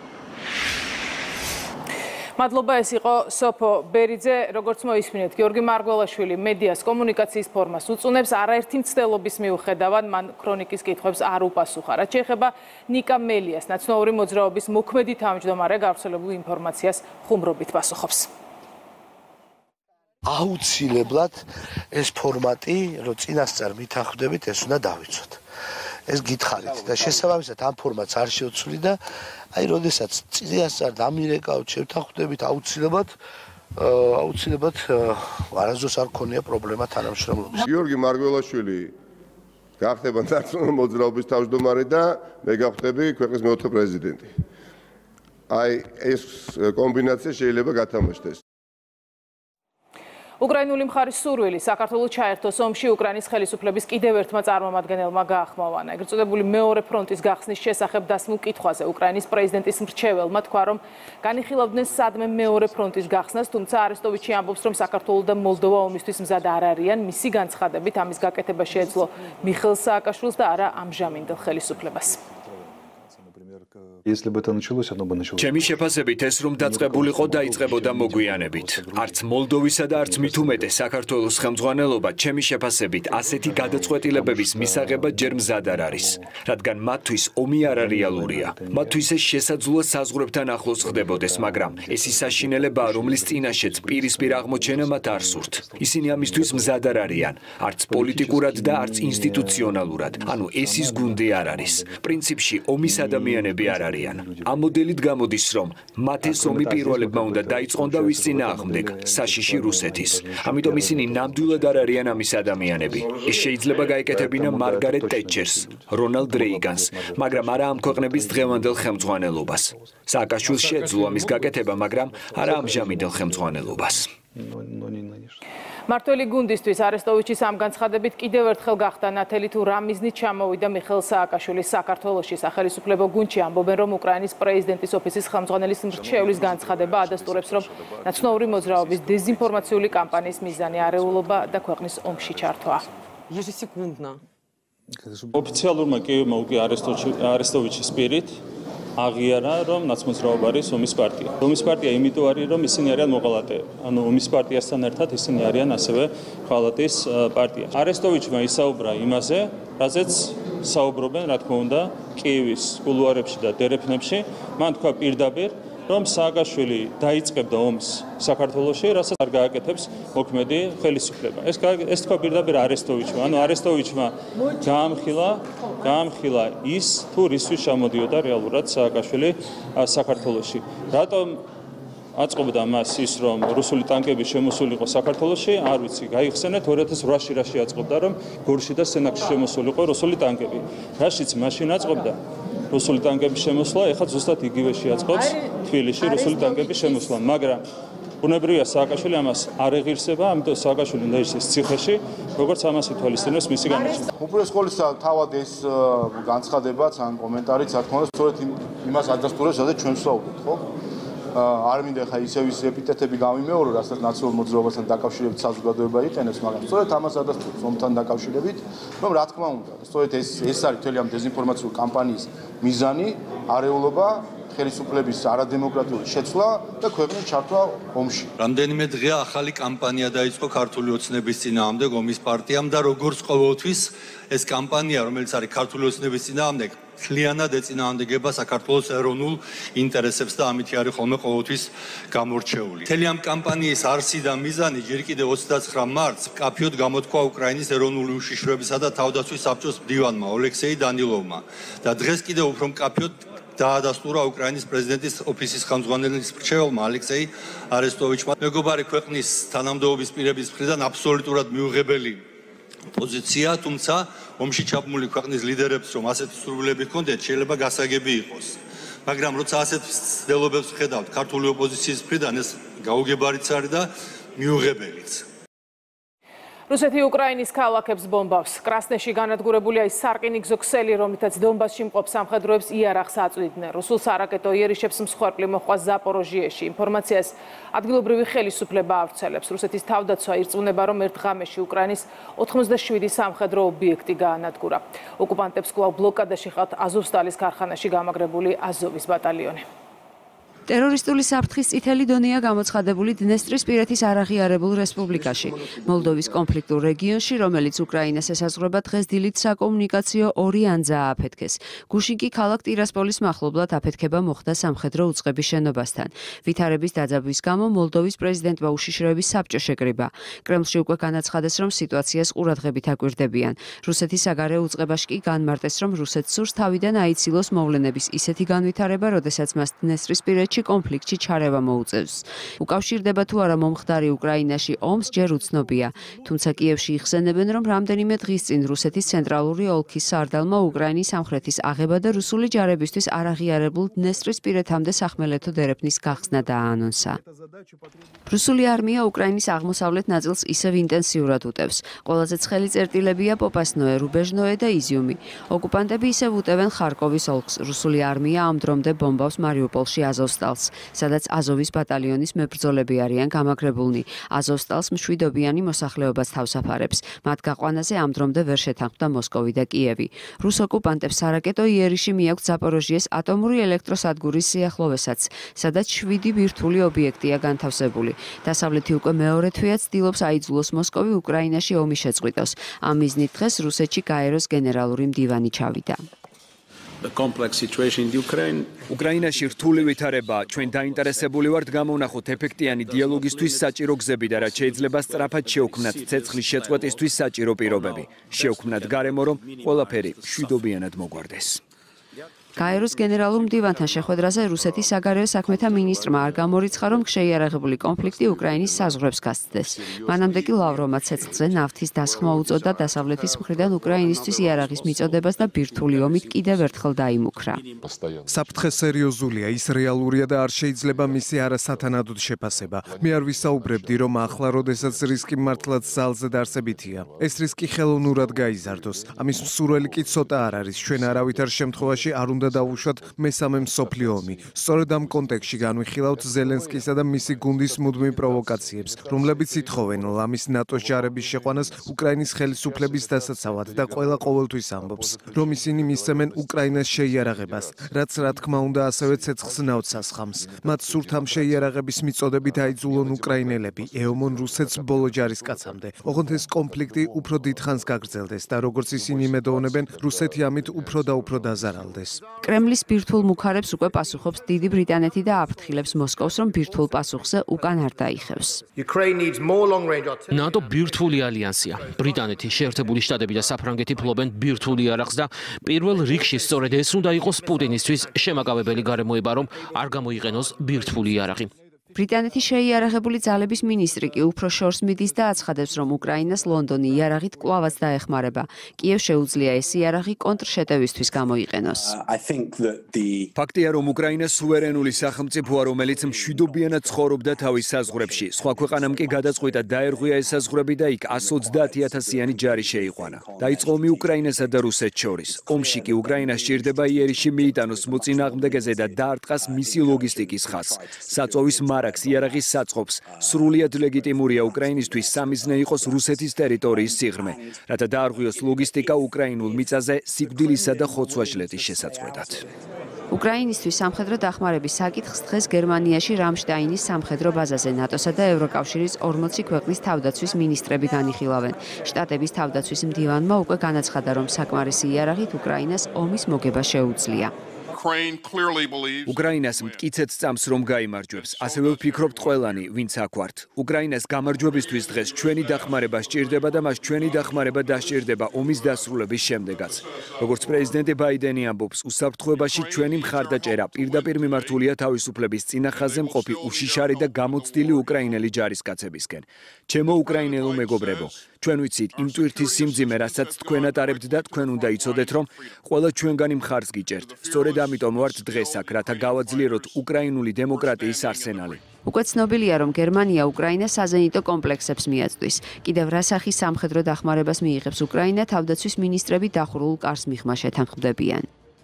მადლობა, ეს იყო სოფო ბერიძე. როგორც მოისმინეთ, გიორგი მარგველაშვილი მედიას კომუნიკაციის ფორმას უწუნებს, არაერთი მცდელობის მიუხედავად მან ქრონიკის კითხვებს არ უპასუხა. რაც შეეხება ნიკა მელიას, ნაციონალური მოძრაობის მოქმედი თავმჯდომარე გავრცელებულ ინფორმაციას ხუმრობით პასუხობს. აუცილებლად ეს ფორმატი, რომ წინასწარ მითანხმდებით, ეს უნდა დავიცვათ. ეს გითხარით და შესაბამისად ამ ფორმატს არ შევცვლი და აი როდესაც წინასწარ დამირეკავთ, შევთანხმდებით, აუცილებლად აუცილებლად არასდროს არ ქონია პრობლემა თანამშრომლობის. გიორგი მარგველაშვილი გახდება ნაციონალური მოძრაობის თავმჯდომარე და მე გავხდები ქვეყნის მეოთხე პრეზიდენტი. აი ეს კომბინაცია შეიძლება გათამაშდეს. უკრაინული მხარის სურვილი საქართველოს ჩაერთოს ომში უკრაინის ხელისუფლების კიდევ ერთმა წარმომადგენელმა გაახმოვანა. ეგრეთ წოდებული მეორე ფრონტის გახსნის შესახებ დასმულ კითხვაზე უკრაინის პრეზიდენტის მრჩეველმა თქვა, რომ განიხილავდნენ სადმე მეორე ფრონტის გახსნას, თუმცა არესტოვიჩი ამბობს, რომ საქართველო და მოლდოვა ომისთვის მზად არ არიან. მისი განცხადებით ამის გაკეთება შეეძლო მიხეილ სააკაშვილს და არა ამჟამინდელ ხელისუფლებას. Если бы это началось, оно бы началось. ჩემი შეფასებით ეს რომ დაწყებულიყო დაიწყებოდა მოგვიანებით. არც მოლდოვისა და არც მით უმეტეს საქართველოს ხელმძღვანელობა ჩემი შეფასებით ასეთი გადაწყვეტილებების მისაღებად ჯერ მზად არ არის, რადგან მათთვის ომი არარეალურია. მათთვის ეს შესაძლოა საზღვრებთან ახლოს ხდებოდეს, მაგრამ ეს ის საშინელებაა, რომლის წინაშეც პირისპირ აღმოჩენა მათ არ სურთ. ისინი ამისთვის მზად არ არიან, არც პოლიტიკურად და არც ინსტიტუციონალურად. ანუ ეს ის გუნდი არ არის. პრინციპში ომის ადამიანები არ არიან. ამ მოდელით გამოდის, რომ მათ ეს ომი პირველებმა უნდა დაიწყონ და ვის წინააღმდეგ, საშიში რუსეთის. ამიტომ ისინი ნამდვილად არ არიან ამის ადამიანები. ეს შეიძლება გაეკეთებინა მარგარეტ ტეტჩერს, რონალდ რეიგანს, მაგრამ არა ამ ქვეყნების დღევანდელ ხელმძღვანელობას. სააკაშვილს შეეძლო ამის გაკეთება, მაგრამ არა ამჟამინდელ ხელმძღვანელობას. მართველი გუნდისთვის არესტოვიჩის ამ განცხადებით კიდევ ერთხელ გახდა ნათელი თუ რა მიზნით ჩამოვიდა მიხეილ სააკაშვილის საქართველოში სახელმწიფო გუნდში ამბობენ რომ უკრაინის პრეზიდენტის ოფისის ხელმძღვანელის მრჩევლის განცხადება ადასტურებს რომ ნაცნობური მოძრაობის დეზინფორმაციული კამპანიის მიზანი არეულობა და ქვეყნის ომში ჩართვა. ოფიციალურმა კიევმა უკვე არესტოვიჩის პირით აღიარა, რომ ნაცმოძრაობა არის ომის პარტია. ომის პარტია იმიტომ არის, რომ ისინი არიან მოღალატეები. ანუ ომის პარტიასთან ერთად ისინი არიან ასევე ხალატის პარტია. არესტოვიჩმა ისაუბრა იმაზე, რაზეც საუბრობენ, რა თქმა უნდა, კიევის კულუარებში და დერეფნებში. მან თქვა პირდაპირ, რომ სააკაშვილი დაიწყებდა ომს საქართველოში, რასაც არ გააკეთებს მოქმედი ხელისუფლება. ეს ეს თქვა პირდაპირ არესტოვიჩმა. ანუ არესტოვიჩმა გაამხილა, გაამხილა ის, თუ რისთვის ჩამოდიოდა რეალურად სააკაშვილი საქართველოში. რატომ აწყობდა მას ის, რომ რუსული ტანკები შემოსულიყო საქართველოში, არ ვიცი, გაიხსენეთ ორი ათას რვაში რაში აწყობდა, რომ გორში და სენაკში შემოსულიყო რუსული ტანკები. რაშიც მაშინ აწყობდა რუსული ტანკების შემოსვლა, ეხლა ზუსტად იგივეში აწყობს თბილისში რუსული ტანკების შემოსვლა, მაგრამ ბუნებრივია სააკაშვილი ამას არ ეღირსება, ამიტომ სააკაშვილი უნდა ისეს ციხეში, როგორც ამას ითვალისწინებს მისი განაჩენი. უპირველეს ყოვლისა თავად ეს განცხადებაც ან კომენტარიც, რა თქმა უნდა, სწორედ იმას ადასტურებს, სადაც ჩვენ ვსაუბრობთ, ხო? არ მინდა ხა ისევ ის ეპიტეტები გამიმეორო, რასაც ნაცნობურ მოძრაობასთან დაკავშირებით საზოგადოება იყენებს, მაგრამ სწორედ ამას ადასტურებს ომთან დაკავშირებით, რომ რა თქმა უნდა, სწორედ ეს ეს არის მთელი ამ დეზინფორმაციული კამპანიის მიზანი, არეულობა, ხელისუფლების არადემოკრატიული შეცვლა და ქვეყნის ჩართვა ომში. რამდენიმე დღეა ახალი კამპანია დაიწყო ქართული ოცნების წინააღმდეგ ომის პარტიამ და როგორც ყოველთვის ეს კამპანია, რომელიც არის ქართული ოცნების წინააღმდეგ, მთლიანად ეწინააღმდეგება საქართველოს ეროვნულ ინტერესებს და ამით არის ხოლმე ყოველთვის გამორჩეული. მთელი ამ კამპანიის არსი და მიზანი ჯერ კიდევ ოცდაცხრა მარტს მკაფიოდ გამოთქვა უკრაინის ეროვნული უშიშროებისა და თავდაცვის საბჭოს მდივანმა ოლექსეი დანილოვმა და დღეს კიდევ უფრო მკაფიოდ დაადასტურა უკრაინის პრეზიდენტის ოფისის ხელმძღვანელის მრჩეველმა ალექსეი არესტოვიჩმა. მეგობარი ქვეყნის თანამდებობის პირების მხრიდან აბსოლუტურად მიუღებელი პოზიცია, თუმცა ომში ჩაბმული ქვეყნის ლიდერებს რომ ასეთი სურვილები ჰქონდეთ, შეიძლება გასაგები იყოს. მაგრამ როცა ასეთ ცდილობებს ვხედავთ ქართული ოპოზიციის მხრიდან, ეს გაუგებარიც არის და მიუღებელიც. რუსეთი უკრაინის ქალაქებს ბომბავს. კრასნეში განადგურებულია ის სარკინიგზო ქსელი, რომლითაც დონბასში მყოფ სამხედროებს იარაღს აწვდიდნენ. რუსულ სარაკეტო იერიშებს მსხვერპლი მოჰყვა ზაპოროჟიეში. ინფორმაციას ადგილობრივი ხელისუფლება ავრცელებს. რუსეთის თავდაცვა ირწმუნება, რომ ერთ ღამეში უკრაინის ოთხმოცდაშვიდი სამხედრო ობიექტი გაანადგურა. ოკუპანტებს კვლავ ბლოკადაში ხავთ აზოვსტალის ქარხანაში გამაგრებული აზოვის ბატალიონი. ტერორისტული საფრთხის წითელი დონეა გამოცხადებული დნესტრისპირეთის არაღიარებულ რესპუბლიკაში. მოლდოვის კონფლიქტურ რეგიონში, რომელიც უკრაინას ესაზღვრება, დღეს დილით საკომუნიკაციო ორი ანძა ააფეთქეს. გუშინ კი ქალაქ ტირასპოლის მახლობლად აფეთქება მოხდა სამხედრო უწყების შენობასთან. ვითარების დაძაბვის გამო მოლდოვის პრეზიდენტმა უშიშროების საბჭო შეკრიბა. კრემლში უკვე განაცხადეს, რომ სიტუაციას ყურადღებით აკვირდებიან. რუსეთის საგარეო უწყებაში კი განმარტეს, რომ რუსეთს სურს თავიდან აიცილოს მოვლენების ისეთი განვითარება, როდესაც მას დნესტრისპირეთში კონფლიქტში ჩარევა მოუწევს. უკავშირდება თუ არა მომხდარი უკრაინაში ომს ჯერ უცნობია, თუმცა კიევში იხსენებენ, რომ რამდენიმე დღის წინ რუსეთის ცენტრალური ოლქის სარდალმა უკრაინის სამხრეთის აღება და რუსული ჯარებისთვის არაღიარებულ დნესტრისპირეთამდე სახმელეთო დერეფნის გახსნა დააანონსა. რუსული არმია უკრაინის აღმოსავლეთ ნაწილს ისევ ინტენსიურად უტევს. ყველაზე ცხელი წერტილებია პოპასნოე, რუბეჟნოე და იზიუმი. ოკუპანტები ისევ უტევენ ხარკოვის ოლქს. რუსული არმია ამ დრომდე ბომბავს მარიუპოლში აზოვსტალს, სადაც აზოვის ბატალიონის მებრძოლები არიან გამაგრებულნი. აზოვსტალს მშვიდობიანი მოსახლეობას თავსაფარებს. მათ გაყვანაზე ამ დრომდე ვერ შეთანხმდა მოსკოვი და კიევი. რუს ოკუპანტებს სარაკეტო იერიში მიაქვთ ზაპოროჟიეს ატომური ელექტროსადგურის სიახლოვესაც, სადაც შვიდი ბირთვული ობიექტია განთავსებული. დასავლეთი უკვე მეორე თვეა ცდილობს აიძულოს მოსკოვი უკრაინაში ომი შეწყვიტოს. ამ მიზნით დღეს რუსეთში გაეროს გენერალური მდივანი ჩავიდა. უკრაინაში რთული ვითარება, ჩვენ დაინტერესებული ვართ გამოვნახოთ ეფექტიანი დიალოგისთვის საჭირო გზები და რაც შეიძლება სწრაფად შევქმნათ ცეცხლის შეწყვეტისთვის საჭირო პირობები. შევქმნათ გარემო, რომ ყველაფერი მშვიდობიანად მოგვარდეს. გაეროს გენერალურ მდივანთან შეხვედრაზე რუსეთის საგარეო საქმეთა მინისტრმა არ გამორიცხა, რომ შეიარაღებული კონფლიქტი უკრაინის საზღვრებს გასცდეს. მანამდე კი ლავროვმა ცეცხლზე ნავთის დასხმა უწოდა დასავლეთის მხრიდან უკრაინისთვის იარაღის მიწოდებას და ბირთვული ომით კიდევ ერთხელ დაიმუქრა. საფრთხე სერიოზულია, ის რეალურია და არ შეიძლება მისი არასათანადოდ შეფასება. მე არ ვისაუბრებდი, რომ ახლა როდესაც რისკი მართლაც ძალზე დარსებითია. ეს რისკი ხელოვნურად გაიზარდოს. ამის მსურველი კი ცოტა არ არის. ჩვენ არავითარ შემთხვევაში არ უნდა დავუშვათ მესამე მსოფლიო ომი. სწორედ ამ კონტექსტში განვიხილავთ ზელენსკისა და მისი გუნდის მუდმივ პროვოკაციებს, რომლებიც ითხოვენ ლამის ნატოს ჯარების შეყვანას უკრაინის ხელისუფლების დასაცავად და ყველა ყოველთვის ამბობს, რომ ისინი მისცემენ უკრაინას შეიარაღებას, რაც რა თქმა უნდა ასევე ცეცხლს ნავთსასხამს. მათ სურთ ამ შეიარაღების მიწოდებით აიძულონ უკრაინელები ეომონ რუსეთს ბოლო ჯარისკაცამდე. ოღონდ ეს კონფლიქტი უფრო დიდხანს გაგრძელდეს და როგორც ისინი იმედოვნებენ, რუსეთი ამით უფრო და უფრო დაზარალდეს. კრემლის ბირთვულ მუქარებს უკვე პასუხობს დიდი ბრიტანეთი და აფრთხილებს მოსკოვს, რომ ბირთვულ პასუხზე უკან არ დაიხევს. ნატო ბირთვული ალიანსია. ბრიტანეთი, შეერთებული შტატები და საფრანგეთი ფლობენ ბირთვული იარაღს და პირველ რიგში სწორედ ეს უნდა იყოს პუტინისთვის შემაკავებელი გარემოება, რომ არ გამოიყენოს ბირთვული იარაღი. ბრიტანეთის შეიარაღებული ძალების მინისტრი კი უფრო შორს მიდის და აცხადებს, რომ უკრაინას ლონდონი იარაღით კვლავაც დაეხმარება. კიევს შეუძლია ეს იარაღი კონტრშეტევისთვის გამოიყენოს. ფაქტია, რომ უკრაინა სუვერენული სახელმწიფოა, რომელიც მშვიდობიანად ცხოვრობდა თავის საზღვრებში. სხვა ქვეყანამ კი გადაწყვიტა დაერღვია ეს საზღვრები და იქ εκατს ოცდაათი ათასიანი ჯარი შეიყვანა. დაიწყო ომი უკრაინასა და რუსეთს შორის. ომში კი უკრაინას სჭირდება იერიში მიიტანოს მოწინააღმდეგეზე და დაარტყას მისი ლოგისტიკის ხაზს. საწოვის მარაკს იარაღის საწყობს. სრულიად ლეგიტიმურია უკრაინისთვის სამიზნე იყოს რუსეთის ტერიტორიის სიღრმე, რათა დაარღვიოს ლოგისტიკა უკრაინულ მიწაზე სიკვდილისა და ხოცვა-ჟლეტის შესაწყვეტად. უკრაინისთვის სამხედრო დახმარების საკითხს დღეს გერმანიაში რამშტაინის სამხედრო ბაზაზე ნატოსა და ევროკავშირის ორმოცი ქვეყნის თავდაცვის მინისტრები განიხილავენ. შტატების თავდაცვის მდივანმა უკვე განაცხადა, რომ საკმარისი იარაღით უკრაინას ომის მოგება შეუძლია. უკრაინას მტკიცედ წამს რომ გაიმარჯვებს, ასევე ვფიქრობთ ყველანი, ვინც აქ ვართ. უკრაინას გამარჯვებისთვის დღეს ჩვენი დახმარება სჭირდება და მას ჩვენი დახმარება დასჭირდება ომის დასრულების შემდეგაც. როგორც პრეზიდენტი ბაიდენი ამბობს, უსაფრთხოებაში ჩვენი მხარდაჭერა პირდაპირ მიმართულია თავისუფლების წინახაზე მყოფი უშიშარი და გამოცდილი უკრაინელი ჯარისკაცებისკენ. ჩემო უკრაინელო მეგობრებო, ჩვენ ვიცით იმ ტვირთის სიმძიმე, რასაც თქვენ ატარებთ და თქვენ უნდა იცოდეთ, რომ ყველა ჩვენგანი მხარს გიჭერთ. სწორედ ამიტომ ვართ დღეს აქ, რათა გავაძლიეროთ უკრაინული დემოკრატიის არსენალი. უკვე ცნობილია, რომ გერმანია უკრაინას საზენიტო კომპლექსებს მიაწვდის. კიდევ რა სახის სამხედრო დახმარებას მიიღებს უკრაინა, თავდაცვის მინისტრები დახურულ კარს მიღმა შეთანხმდებიან.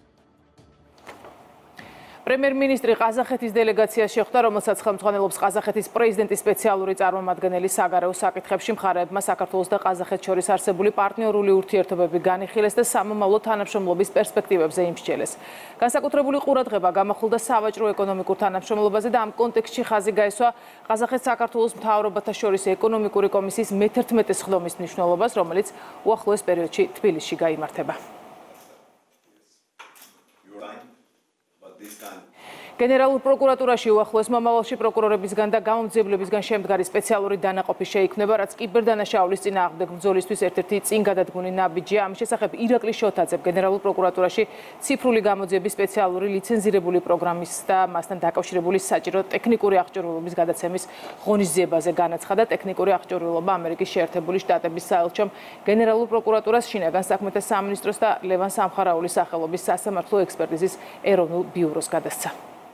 პრემიერ-მინისტრი ყაზახეთის დელეგაციას შეხვდა, რომელსაც ხელმძღვანელობს ყაზახეთის პრეზიდენტის სპეციალური წარმომადგენელი საგარეო საკითხებში. მხარეებმა საქართველოს და ყაზახეთს შორის არსებული პარტნიორული ურთიერთობები განიხილეს და სამომავლო თანამშრომლობის პერსპექტივებზე იმსჯელეს. განსაკუთრებული ყურადღება გამახვილდა სავაჭრო-ეკონომიკურ თანამშრომლობაზე და ამ კონტექსტში ხაზი გაესვა ყაზახეთს საქართველოს მთავრობათა შორის ეკონომიკური კომისიის მეთერთმეტე სხდომის მნიშვნელობას, რომელიც უახლოეს პერიოდში თბილისში გაიმართება. გენერალურ პროკურატურაში უახლოეს მომავალში პროკურორებისგან და გამომძიებლებისგან შემდგარი სპეციალური დანაყოფი შეიქმნება, რაც კიბერდანაშაულის წინააღმდეგ ბრძოლისთვის ერთ-ერთი წინგადადგმული ნაბიჯია. ამის შესახებ ირაკლი შოთაძე გენერალურ პროკურატურაში ციფრული გამოძიების სპეციალური ლიცენზირებული პროგრამის და მასთან დაკავშირებული საჭირო ტექნიკური აღჭურვილობის გადაცემის ღონისძიებაზე განაცხადა. ტექნიკური აღჭურვილობა ამერიკის შეერთებული შტატების საელჩომ გენერალურ პროკურატურას, შინაგან საქმეთა სამინისტროს და ლევან სამხარაულის სახელობის სასამართლო ექსპერტიზის ეროვნულ ბიუროს გადასცა.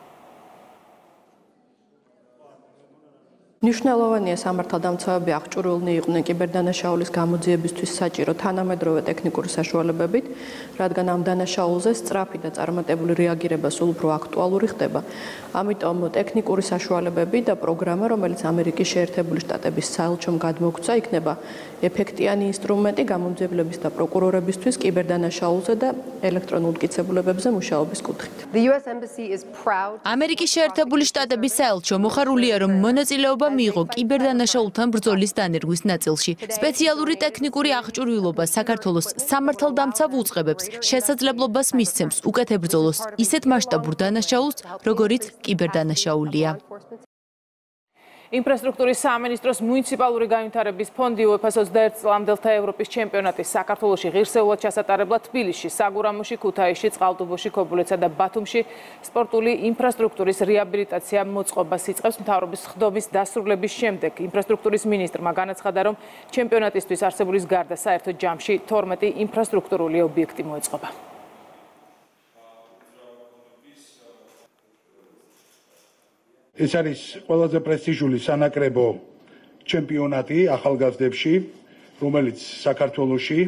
მნიშვნელოვანია სამართალდამცავები აღჭურვილნი იყვნენ კიბერდანაშაულის გამოძიებისთვის საჭირო თანამედროვე ტექნიკური საშუალებებით, რადგან ამ დანაშაულზე სწრაფი და წარმატებული რეაგირება სულ უფრო აქტუალური ხდება. ამიტომ ტექნიკური საშუალებები და პროგრამა, რომელიც ამერიკის შეერთებული შტატების საელჩომ გადმოგცა, იქნება ეფექტიანი ინსტრუმენტი გამომძიებლების და პროკურორებისთვის კიბერდანაშაულზე და ელექტრონულ მტკიცებულებებზე მუშაობის კუთხით. ამერიკის შეერთებული შტატების საელჩო მოხარულია, რომ მონაწილეობა მიიღო კიბერდანაშაულთან ბრძოლის დანერგვის ნაწილში. სპეციალური ტექნიკური აღჭურვილობა საქართველოს სამართალდამცავ უწყებებს შესაძლებლობას მისცემს უკეთ ებრძოლოს ისეთ მასშტაბურ დანაშაულს, როგორიც კიბერდანაშაულია. ინფრასტრუქტურის სამინისტროს მუნიციპალური განვითარების ფონდი UEFA-ს ოცდაერთ წლამდელთა ევროპის ჩემპიონატის საქართველოში ღირსეულად ჩასატარებლად თბილისში, საგურამოში, ქუთაისში, წყალტუბოში, ქობულეთსა და ბათუმში სპორტული ინფრასტრუქტურის რეაბილიტაცია მოწყობას იწყებს. მთავრობის ხდომის დასრულების შემდეგ ინფრასტრუქტურის მინისტრმა განაცხადა, რომ ჩემპიონატისთვის არსებულის გარდა საერთო ჯამში თორმეტი ინფრასტრუქტურული ობიექტი მოეწყობა. ეს არის ყველაზე პრესტიჟული სანაკრებო ჩემპიონატი ახალგაზრდებში, რომელიც საქართველოში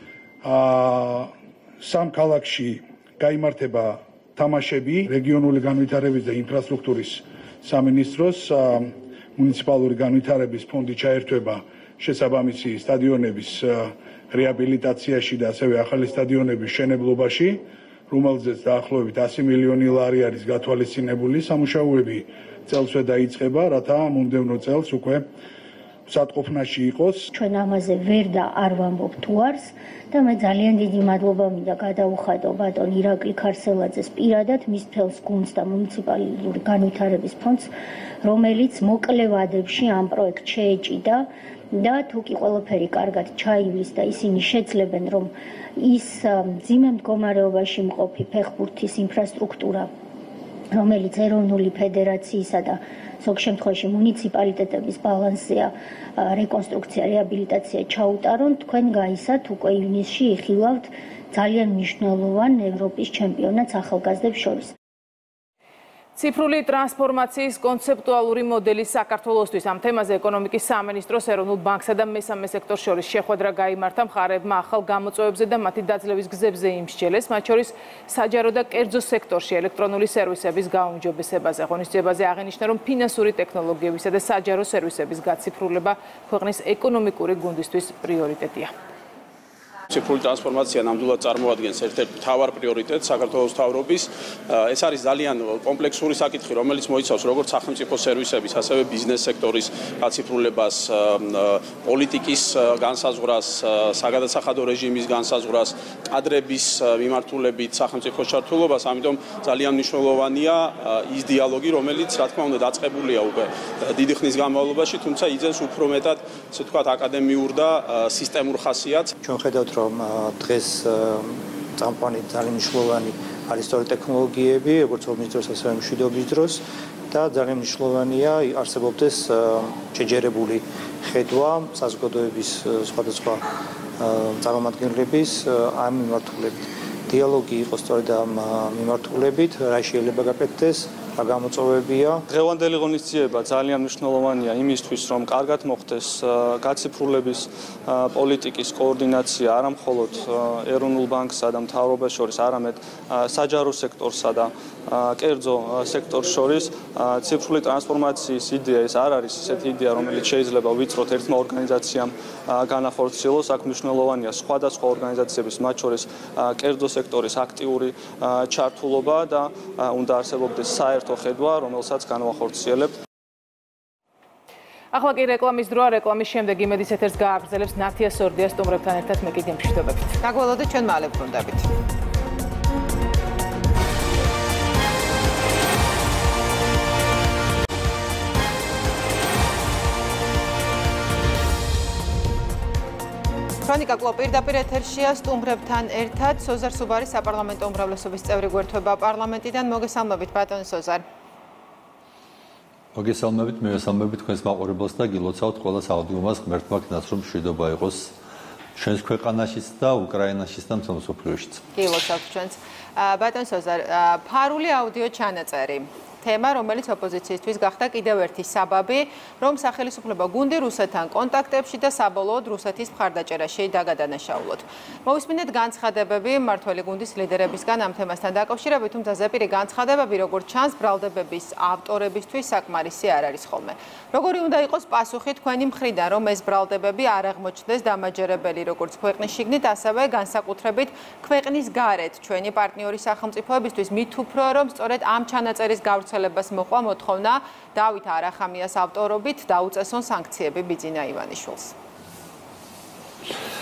სამ ქალაქში გაიმართება თამაშები. რეგიონული განვითარების და ინფრასტრუქტურის სამინისტროს მუნიციპალური განვითარების ფონდი ჩაერთვება შესაბამისი სტადიონების რეაბილიტაციაში და ასევე ახალი სტადიონების მშენებლობაში, რომელზეც დაახლოებით ასი მილიონი ლარი არის გათვალისწინებული. სამუშაოები წელსვე დაიწყება, რათა მომდევნო წელს უკვე სატყოფნაში იყოს. ჩვენ ამაზე ვერ და არ ვამბობ თუ არს და მე ძალიან დიდი მადლობა მინდა გადაუხადო ბატონ ირაკლი ქარსელაძეს პირადად მის მთელს გუნდს და მუნიციპალური განვითარების ფონდს, რომელიც მოკლე ვადებში ამ პროექტს შეეჭიდა და თუ კი ყველაფერი კარგად ჩაივლის და ისინი შეძლებენ, რომ ის მძიმე მდგომარეობაში მყოფი ფეხბურთის ინფრასტრუქტურა, რომელიც ეროვნული ფედერაციისა და ზოგ შემთხვევაში მუნიციპალიტეტების ბალანსზეა რეკონსტრუქცია, რეაბილიტაცია ჩაუტარონ, თქვენ გაისათ უკვე ივნისში იხილავთ ძალიან მნიშვნელოვან ევროპის ჩემპიონატს ახალგაზრდებს შორის. ციფრული ტრანსფორმაციის კონცეპტუალური მოდელი საქართველოსთვის. ამ თემაზე ეკონომიკის სამინისტროს, ეროვნულ ბანკსა და მესამე სექტორს შორის შეხვედრა გაიმართა. მხარეებმა ახალ გამოწვევებზე და მათი დაძლევის გზებზე იმსჯელეს, მათ შორის საჯარო და კერძო სექტორში ელექტრონული სერვისების გაუმჯობესებაზე. ღონისძიებაზე აღინიშნა, რომ ფინანსური ტექნოლოგიებისა და საჯარო სერვისების გაციფრულება ქვეყნის ეკონომიკური გუნდისთვის პრიორიტეტია. ციფრული ტრანსფორმაცია ნამდვილად წარმოადგენს ერთ-ერთ მთავარ პრიორიტეტს საქართველოს მთავრობის. ეს არის ძალიან კომპლექსური საკითხი, რომელიც მოიცავს როგორც სახელმწიფო სერვისების, ასევე ბიზნეს სექტორის გაციფრულებას, პოლიტიკის განსაზღვრას, საგადასახადო რეჟიმის განსაზღვრას, კადრების მიმართულებით სახელმწიფოს ჩართულობას. ამიტომ ძალიან მნიშვნელოვანია ის დიალოგი, რომელიც რა თქმა უნდა დაწყებულია უკვე დიდი ხნის განმავლობაში, თუმცა იძენს უფრო მეტად, ასე ვთქვათ, აკადემიურ და სისტემურ ხასიათს. ჩვენ ხედავთ რომ დღეს წამყვანი ძალიან მნიშვნელოვანი არის სწორი ტექნოლოგიები, როგორც ომის დროს, ასევე მშვიდობის დროს და ძალიან მნიშვნელოვანია არსებობდეს შეჯერებული ხედვა საზოგადოების სხვადასხვა წარმომადგენლების ამ მიმართულებით. დიალოგი იყოს სწორედ ამ მიმართულებით, რა შეიძლება გაკეთდეს, რა გამოწვევებია. დღევანდელი ღონისძიება ძალიან მნიშვნელოვანია იმისთვის, რომ კარგად მოხდეს გაციფრულების პოლიტიკის კოორდინაცია არა მხოლოდ ეროვნულ ბანკსა და მთავრობას შორის, არამედ საჯარო სექტორსა და კერძო სექტორს შორის. ციფრული ტრანსფორმაციის იდეა ეს არ არის ისეთი იდეა, რომელიც შეიძლება ვიწროთ ერთმა ორგანიზაციამ განახორციელოს. აქ მნიშვნელოვანია სხვადასხვა ორგანიზაციების, მათ შორის კერძო სექტორის აქტიური ჩართულობა და უნდა არსებობდეს საერთო ხედვა, რომელსაც განვახორციელებთ. ახლა კი რეკლამის დროა. რეკლამის შემდეგ იმედის ეთერს გააგრძელებს ნათია სორდია სტუმრებთან ერთად. მე კიდე მშვიდობებით. დაგველოდეთ, ჩვენ მალე ბრუნდებით. ქრონიკა კლუბ პირდაპირ ეთერშია სტუმრებთან ერთად. სოზარ სუბარი საპარლამენტო უმრავლესობის წევრი გვერდთვება პარლამენტიდან. მოგესალმებით ბატონ სოზარ. მოგესალმებით, მივესალმებით თქვენს მაყურებელს და გილოცავთ ყველა საავადმყოფოს ღმერთმა გნას რომ მშვიდობა იყოს ჩვენს ქვეყანაშიც და უკრაინაშიც და მთელ მსოფლიოშიც. გილოცავთ ჩვენს. ბატონ სოზარ, ფარული აუდიო ჩანაწერი. თემა, რომელიც ოპოზიციისთვის გახდა კიდევ ერთი საბაბი, რომ სახელმწიფო გუნდი რუსეთთან კონტაქტებში და საბოლოოდ რუსეთის მხარდაჭერაში დაგადანაშაულოთ. მოვისმინეთ განცხადებები მმართველი გუნდის ლიდერებისგან ამ თემასთან დაკავშირებით, თუმცა ზეპირი განცხადებები, როგორც ჩანს, ბრალდებების ავტორებისთვის საკმარისი არ არის ხოლმე. როგორი უნდა იყოს პასუხი თქვენი მხრიდან, რომ ეს ბრალდებები არ აღმოჩნდეს დამაჯერებელი როგორც ქვეყნის შიგნით, ასევე განსაკუთრებით ქვეყნის გარეთ ჩვენი პარტნიორი სახელმწიფოებისთვის, მით უფრო რომ სწორედ ამ ჩანაწერის გავრცელებას მოყვა მოთხოვნა დავით არახამიას ავტორობით დაუწესონ სანქციები ბიძინა ივანიშვილს.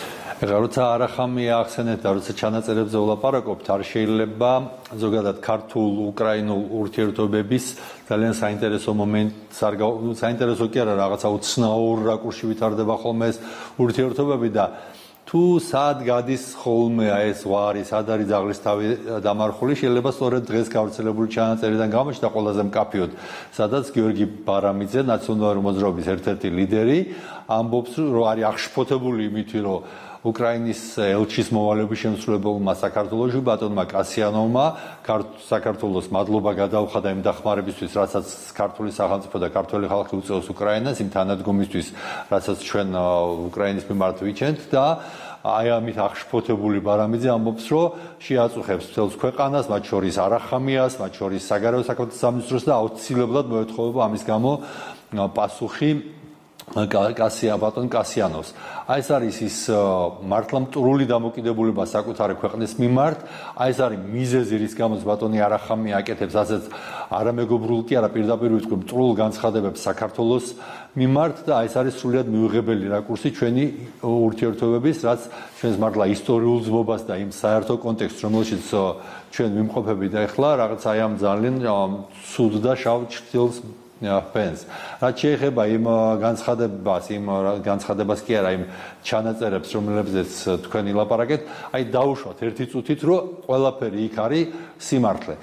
ეხლა როცა არახამია ახსენეთ და როცა ჩანაწერებზე ვლაპარაკობთ, არ შეიძლება ზოგადად ქართულ უკრაინულ ურთიერთობების ძალიან საინტერესო მომენტს არ საინტერესო კი არა, რაღაცა უცნაურ რაკურსში ვითარდება ხოლმე ეს ურთიერთობები და თუ სად გადის ხოლმე ეს ვარი, სად არის ძაღლის თავი დამარხული, შეიძლება სწორედ დღეს გავრცელებული ჩანაწერიდან გამოჩნდა ყველაზე მკაფიოდ, სადაც გიორგი ბარამიძე, ნაციონალური მოძრაობის ერთ-ერთი ლიდერი, ამბობს, რომ არის აღშფოთებული იმითი, რომ უკრაინის ელჩის მოვალეობის შემსრულებელმა საქართველოში ბატონმა კასიანოვმა საქართველოს მადლობა გადაუხადა იმ დახმარებისთვის, რასაც ქართული სახელმწიფო და ქართველი ხალხი უწევს უკრაინას, იმ თანადგომისთვის, რასაც ჩვენ უკრაინის მიმართ ვიჩენთ და აი ამით აღშფოთებული ბარამიძე ამბობს, რომ შეაწუხებს მთელს ქვეყანას, მათ შორის არახამიას, მათ შორის საგარეო საქმეთა სამინისტროს და აუცილებლად მოეთხოვება ამის გამო პასუხი კასია ბატონ კასიანოვს. აი ეს არის ის მართლა მტრული დამოკიდებულება საკუთარი ქვეყნის მიმართ, აი ეს არის მიზეზი, რის გამოც ბატონი არახამია აკეთებს ასეთ არამეგობრულ კი არა პირდაპირ ვიტყვი მტრულ განცხადებებს საქართველოს მიმართ და აი ეს არის სრულიად მიუღებელი რაკურსი ჩვენი ურთიერთობების, რაც ჩვენს მართლა ისტორიულ ძმობას და იმ საერთო კონტექსტს, რომელშიც ჩვენ ვიმყოფებით ახლა, რაღაც აი ამ ძალიან ცუდ და შავ ჩრდილს ფენს. რაც შეეხება იმ განცხადებას, იმ განცხადებას კი არა, იმ ჩანაწერებს, რომლებზეც თქვენ ილაპარაკეთ, აი დაუშვათ ერთი წუთით, რომ ყველაფერი იქ არის სიმართლე.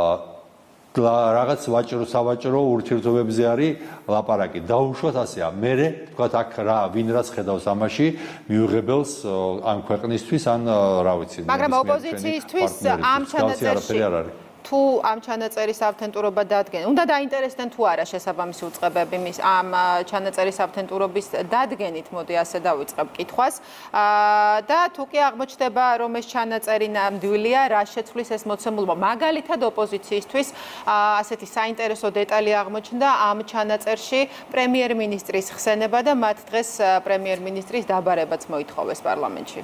რაღაც ვაჭრო სავაჭრო ურთიერთობებზე არის ლაპარაკი. დაუშვათ ასეა. მე თქვათ აქ რა ვინ რაც ხედავს ამაში მიუღებელს ამ ქვეყნისთვის, ან რა ვიცი. მაგრამ ოპოზიციისთვის ამ ჩანაწერში თუ ამ ჩანაწერის ავთენტურობა დადგენენ, უნდა დაინტერესდნენ თუ არა შესაბამისი უწყებები მის ამ ჩანაწერის ავთენტურობის დადგენით, მოდი ასე დავიწყებ კითხვას. და თუ კი აღმოჩნდება, რომ ეს ჩანაწერი ნამდვილია, რა შეცვლის ეს მოცემულობა. მაგალითად ოპოზიციისთვის ასეთი საინტერესო დეტალი აღმოჩნდა ამ ჩანაწერში პრემიერ-მინისტრის ხსენება და მათ დღეს პრემიერ-მინისტრის დაბარებაც მოითხოვეს პარლამენტში.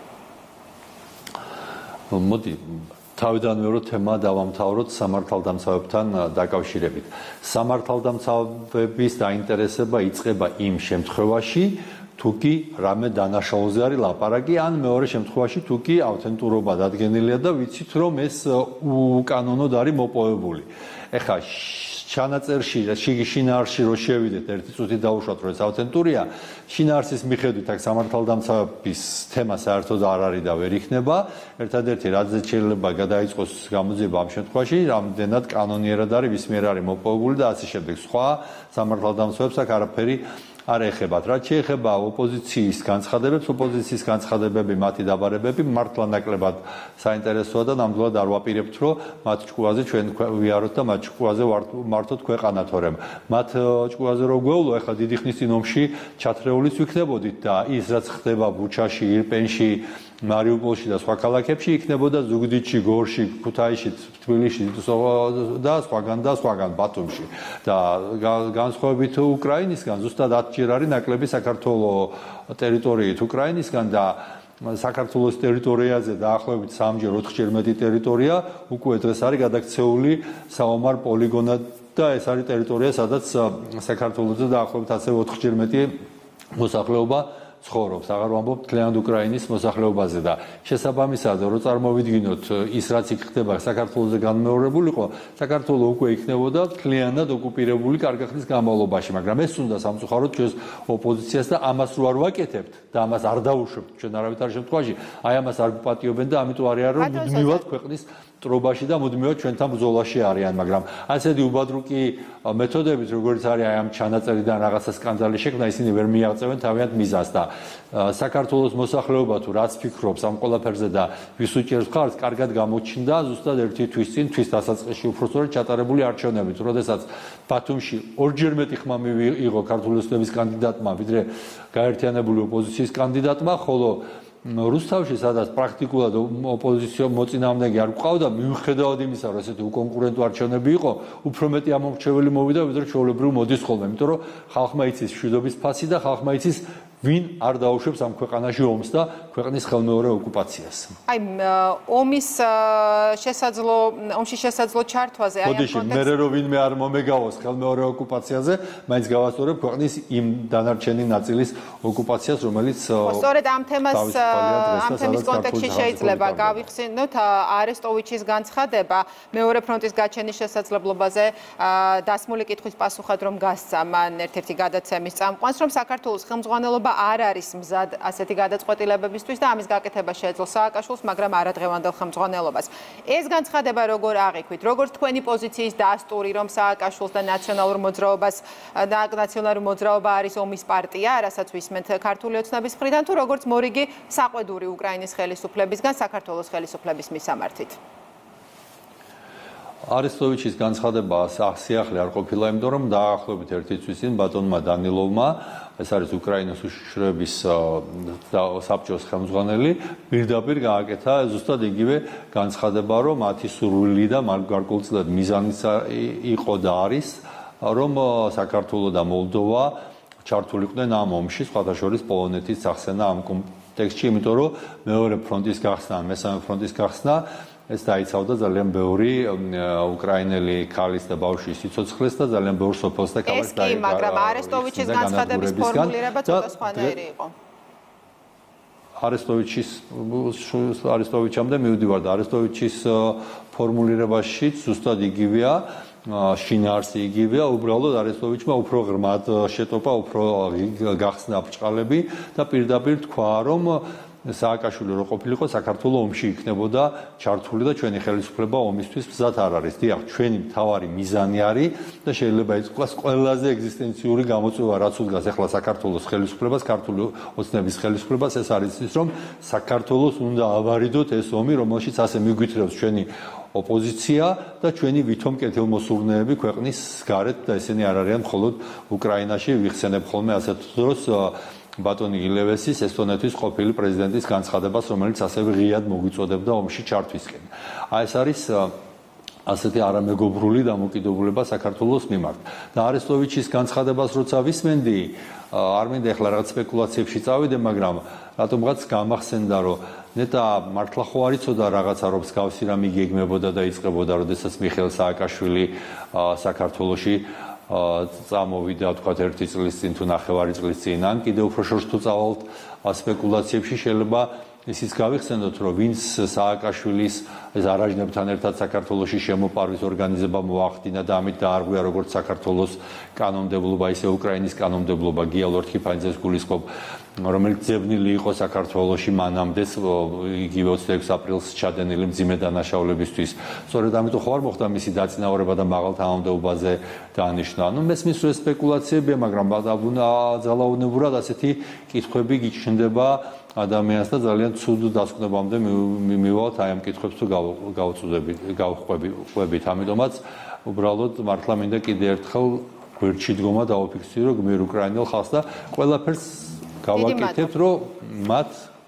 მოდი თავიდანვე რო თემა დავამთავროთ სამართალდამცავებთან დაკავშირებით. სამართალდამცავების დაინტერესება იწყება იმ შემთხვევაში, თუ კი რამე დანაშაულზე არის ლაპარაკი, ან მეორე შემთხვევაში, თუ კი ავთენტურობა დადგენილია და ვიცით, რომ ეს უკანონოდ არის მოპოვებული. ეხლა ჩანაწერში, შინაარსში რო შევიდეთ, ერთი წუთი დაუშვათ, რომ ეს ავთენტურია, შინაარსის მიხედვით აქ სამართალდამცავების თემა საერთოდ არ არის და ვერ იქნება. ერთადერთი რაზეც შეიძლება გადაიწყოს გამოძიება ამ შემთხვევაში, რამდენად კანონიერად არის, ვის მიერ არის მოპოვებული და ასე შემდეგ. სხვა სამართალდამცავებს აქ არაფერი არ ეხებათ. რაც შეეხება ოპოზიციის განცხადებებს, ოპოზიციის განცხადებები, მათი დაბარებები მართლა ნაკლებად საინტერესოა და ნამდვილად არ ვაპირებთ, რომ მათ ჭკუაზე ჩვენ ვიაროთ და მათ ჭკუაზე მართოთ ქვეყანა, თორემ მათ ჭკუაზე რო გვეულო, ეხლა დიდი ხნის წინ ომში ჩათრეულიც ვიქნებოდით და ის რაც ხდება ბუჩაში, ირპენში, მარიუპოლში და სხვა ქალაქებში იქნებოდა ზუგდიდში, გორში, ქუთაისში, თბილისში და სხვაგან და სხვაგან ბათუმში. და განსხვავებით უკრაინისგან ზუსტად ათჯერ არის ნაკლები საქართველოს ტერიტორიით უკრაინისგან და საქართველოს ტერიტორიაზე დაახლოებით სამჯერ, ოთხჯერ მეტი ტერიტორია უკვე დღეს არის გადაქცეული საომარ პოლიგონად და ეს არის ტერიტორია, სადაც საქართველოსზე დაახლოებით ასევე ოთხჯერ მეტი მოსახლეობა ცხოვრობს. აღარ ვამბობ მთლიანად უკრაინის მოსახლეობაზე და შესაბამისად, რო წარმოვიდგინოთ ის რაც იქ ხდება საქართველოსზე განმეორებულიყო, საქართველოს უკვე იქნებოდა მთლიანად ოკუპირებული კარგი ხნის განმავლობაში, მაგრამ ეს უნდა სამწუხაროდ ჩვენს ოპოზიციას და ამას რო არ ვაკეთებთ და ამას არ დავუშვებთ ჩვენ არავითარ შემთხვევაში, აი ამას არ გვპატიობენ და ამიტომ არიან რომ მუდმივად ქვეყნის ტრობაში და მუდმივად ჩვენთან ბრძოლაში არიან, მაგრამ ასეთი უბადრუკი მეთოდებით, როგორც არის აი ამ ჩანაწერიდან რაღაცა სკანდალი შექმნა, ისინი ვერ მიაღწევენ თავიანთ მიზანს და საქართველოს მოსახლეობა თუ რაც ფიქრობს ამ ყველაფერზე და ვის უჭერს ხარს, კარგად გამოჩნდა ზუსტად ერთი თვის წინ, თვის დასაწყისში უпростоრად ჩატარებული არჩევნებით, როდესაც ბათუმში ორჯერ მეტი ხმა მიიღო ქართული ოცნების კანდიდატმა, ვიდრე გაერთიანებული ოპოზიციის კანდიდატმა, ხოლო რუსთავში, სადაც პრაქტიკულად ოპოზიციო მოწინააღმდეგე არ გვყავდა, მიუხედავად იმისა, რომ ესეთი უკონკურენტო არჩევნები იყო, უფრო მეტი ამომრჩეველი მოვიდა, ვიდრე ჩვეულებრივ მოდის ხოლმე, იმიტომ რომ ხალხმა იცის მშვიდობის ფასი და ხალხმა იცის ვინ არ დაუშვებს ამ ქვეყანაში ომს და ქვეყნის ხელმეორე ოკუპაციას. აი ომის შესაძლო ომში შესაძლო ჩართვაზე აი ამ კონტექსტში მე რო ვინმე არ მომეგავოს ხელმეორე ოკუპაციაზე, მაინც გავასწორებ ქვეყნის იმ დანარჩენი ნაწილის ოკუპაციას, რომელიც სწორედ ამ თემას ამ თემის კონტექსტში შეიძლება გავიხსენოთ არესტოვიჩის განცხადება მეორე ფრონტის გაჩენის შესაძლებლობაზე დასმული კითხვის პასუხად რომ გასცა მან ერთ-ერთი გადაცემის წამყვანს რომ საქართველოს ხელმძღვანელობა არ არის მზად ასეთი გადაწყვეტილებებისთვის და ამის გაკეთება შეეძლო სააკაშვილს, მაგრამ არა დღევანდელ ხელმძღვანელობას. ეს განცხადება როგორ აღიქვით, როგორც თქვენი პოზიციის დასტური, რომ სააკაშვილს და ნაციონალურ მოძრაობას და ნაციონალური მოძრაობა არის ომის პარტია, რასაც ვისმენთ ქართული ოცნების მხრიდან, თუ როგორც მორიგი საყვედური უკრაინის ხელისუფლებისგან საქართველოს ხელისუფლების მისამართით. არესტოვიჩის განცხადება სიახლე არ ყოფილა, იმიტომ რომ დაახლოებით ერთი თვის წინ ბატონმა დანილოვმა, ეს არის უკრაინის უშიშროების საბჭოს ხელმძღვანელი, პირდაპირ გააკეთა ზუსტად იგივე განცხადება, რომ მათი სურვილი და გარკვეულწილად მიზანიც იყო და არის, რომ საქართველო და მოლდოვა ჩართულიყვნენ ამ ომში, სხვათა შორის პოლონეთის სახსენა ამ კონტექსტში, იმიტომ რომ მეორე ფრონტის გახსნა, მესამე ფრონტის გახსნა ეს დაიცავდა ძალიან ბევრი უკრაინელი ქალის და ბავშვის სიცოცხლეს და ძალიან ბევრ სოფელს და ქალაქს დაიკავეს. ეს კი, მაგრამ არესტოვიჩის განცხადების ფორმულირება ცოტა სხვანაირი იყო. არესტოვიჩის არესტოვიჩამდე მივდივარ და არესტოვიჩის ფორმულირებაში ზუსტად იგივეა, შინაარსი იგივეა, უბრალოდ არესტოვიჩმა უფრო ღრმად შეტოპა, უფრო გახსნა ბრჭყალები და პირდაპირ თქვა, რომ სააკაშვილი რო ყოფილიყო საქართველოს ომში იქნებოდა ჩართული და ჩვენი ხელისუფლება ომისთვის მზად არ არის. დიახ, ჩვენი მთავარი მიზანი არის და შეიძლება ითქვას ყველაზე ეგზისტენციური გამოწვევა რაც უდგას ახლა საქართველოს ხელისუფლებას, ქართული ოცნების ხელისუფლებას, ეს არის ის, რომ საქართველოს უნდა ავარიდოთ ეს ომი, რომელშიც ასე მიგვითრევს ჩვენი ოპოზიცია და ჩვენი ვითომ კეთილმოსურნეები ქვეყნის გარეთ და ესენი არ არიან მხოლოდ უკრაინაში. ვიხსენებ ხოლმე ასეთ დროს ბატონი ილევესის ესტონეთის ყოფილი პრეზიდენტის განცხადებას, რომელიც ასევე ღიად მოგვიწოდებდა ომში ჩართვისკენ. აი ეს არის ასეთი არამეგობრული დამოკიდებულება საქართველოს მიმართ. და არესტოვიჩის განცხადებას როცა ვისმენდი, არ მინდა ახლა რაღაც სპეკულაციებში წავიდე, მაგრამ რატომღაც გამახსენდა, რომ ნეტა მართლა ხო არ იცოდა რაღაცა, რომ მსგავსი რამე იგეგმებოდა და იწყებოდა, როდესაც მიხეილ სააკაშვილი საქართველოში წამოვიდა, თქვათ, ერთი წლის წინ თუ ნახევარი წლის წინ, ან კიდევ უფრო შორს თუ წავალთ სპეკულაციებში, შეიძლება ისიც გავიხსენოთ, რომ ვინც სააკაშვილის ეს არაჯნებთან ერთად საქართველოში შემოპარვის ორგანიზება მოახდინა და ამით დაარღვია როგორც საქართველოს კანონმდებლობა, ისე უკრაინის კანონმდებლობა, გია ლორთქიფანიძეს გულისხმობ, რომელიც ძებნილი იყო საქართველოში მანამდეც იგივე ოცდაექვსი აპრილს ჩადენილი მძიმე დანაშაულებისთვის. სწორედ ამიტომ ხო არ მოხდა მისი დაწინაურება და მაღალ თანამდებობაზე დაანიშნა. ნუ მესმის რომ სპეკულაციებია, მაგრამ ძალაუნებურად ასეთი კითხვები გიჩნდება ადამიანს და ძალიან ცუდ დასკვნებამდე მივალთ აი ამ კითხვებს თუ გავუწუდებით, გავხვებით. ამიტომაც უბრალოდ მართლა მინდა კიდე ერთხელ გვერდში დგომა დავაფიქსირო გმირ უკრაინელ ხალხს და ყველაფერს გავაკეთებთ, რომ მათ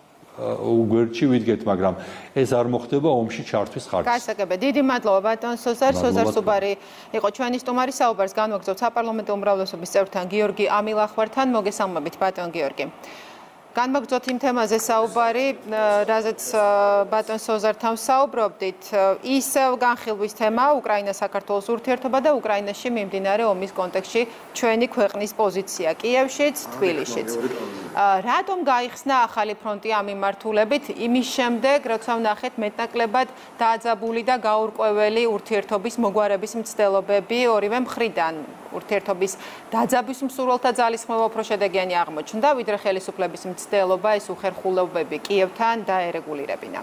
გვერდში ვიდგეთ, მაგრამ ეს არ მოხდება ომში ჩართვის ხარჯზე. გასაგებია. დიდი მადლობა ბატონ სოზარ, სოზარ სუბარი იყო ჩვენი სტუმარი, საუბარს განვაგრძობთ საპარლამენტო უმრავლესობის წევრთან გიორგი ამილახვართან. მოგესალმებით ბატონ გიორგი. განმოგწოთ იმ თემაზე საუბარი, რაზეც ბატონ სოზართან საუბრობდით, ის განხილვის თემა უკრაინა-საქართველოს ურთიერთობა და უკრაინაში მიმდინარე ომის კონტექსტში ჩვენი ქვეყნის პოზიცია კიევშიც, თბილისშიც. რატომ გაიხსნა ახალი ფრონტი ამ მიმართულებით? იმის შემდეგ, როცა ვნახეთ მეტნაკლებად დაძაბული და გაურკვეველი ურთიერთობის მოგვარების მცდელობები ორივე მხრიდან. ურთიერთობის დაძაბვის მსურველთა ძალისხმევა უფრო შედეგიანი აღმოჩნდა, ვიდრე ხელისუფლების მცდელობა ეს უხერხულობები კიევთან დაერეგულირებინა.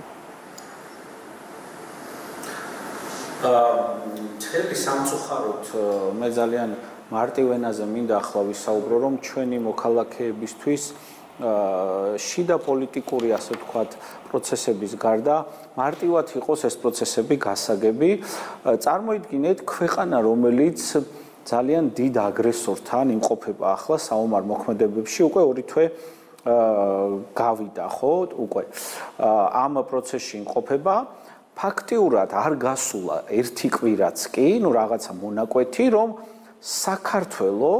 მთელი სამწუხაროდ მე ძალიან მარტივ ენაზე მინდა ახლა ვისაუბრო, რომ ჩვენი მოქალაქეებისთვის შიდა პოლიტიკური, ასე ვთქვათ, პროცესების გარდა მარტივად იყოს ეს პროცესები გასაგები. წარმოიდგინეთ ქვეყანა, რომელიც ძალიან დიდ აგრესორთან იმყოფება ახლა საომარ მოქმედებებში, უკვე ორი თვე გავიდა, ხო, უკვე ამ პროცესში იმყოფება. ფაქტიურად არ გასულა ერთი კვირაც კი, ნუ რაღაცა მონაკვეთი, რომ საქართველო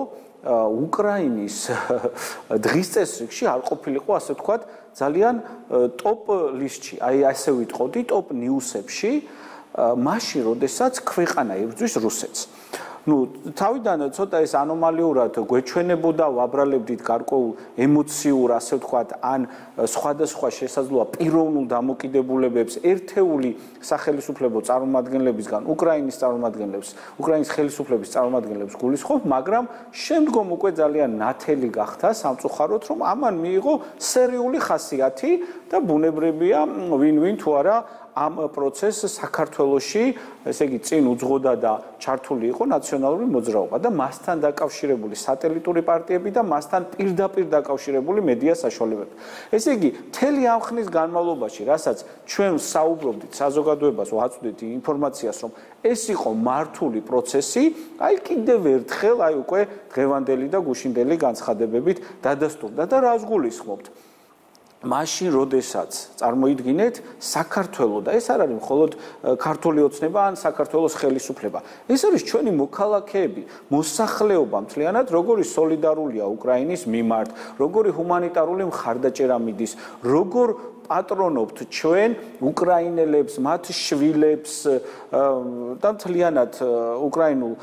უკრაინის დღის წესრიგში არ ყოფილიყო, ასე ვთქვათ, ძალიან ტოპ ლისტში, აი ასე ვიტყოდი, ტოპ ნიუსებში, მაშინ, როდესაც ქვეყანა იბრძვის რუსეთს. ნუ თავიდან ცოტა ეს ანომალიურად გვეჩვენებოდა, ვაბრალებდით გარკვეულ ემოციურ, ასე ვთქვათ, ან სხვადასხვა შესაძლოა პიროვნულ დამოკიდებულებებს ერთეული სახელმწიფო წარმომადგენლებისგან უკრაინის წარმომადგენლებს, უკრაინის ხელისუფლების წარმომადგენლებს გულისხმობ, მაგრამ შემდგომ უკვე ძალიან ნათელი გახდა სამწუხაროდ, რომ ამან მიიღო სერიული ხასიათი და ბუნებრივია ვინ-ვინ თუ არა ამ პროცესს საქართველოში, ესე იგი, წინ უძღოდა და ჩართული იყო ნაციონალური მოძრაობა და მასთან დაკავშირებული სატელიტური პარტიები და მასთან პირდაპირ დაკავშირებული მედია საშუალებები. ესე იგი, მთელი ამ ხნის განმავლობაში, რასაც ჩვენ საუბრობდით, საზოგადოებას ვაწვდით ინფორმაციას, რომ ეს იყო მართული პროცესი, აი კიდევ ერთხელ, აი უკვე დღევანდელი და გუშინდელი განცხადებებით დადასტურდა და რას გულისხმობთ? მაშინ, როდესაც წარმოიდგინეთ საქართველოს და ეს არ არის მხოლოდ ქართული ოცნება ან საქართველოს ხელისუფლება. ეს არის ჩვენი მოქალაქეები, მოსახლეობა მთლიანად, როგორი სოლიდარულია უკრაინის მიმართ, როგორი ჰუმანიტარული მხარდაჭერა მიდის, როგორ პატრონობთ ჩვენ უკრაინელებს, მათ შვილებს და მთლიანად უკრაინულ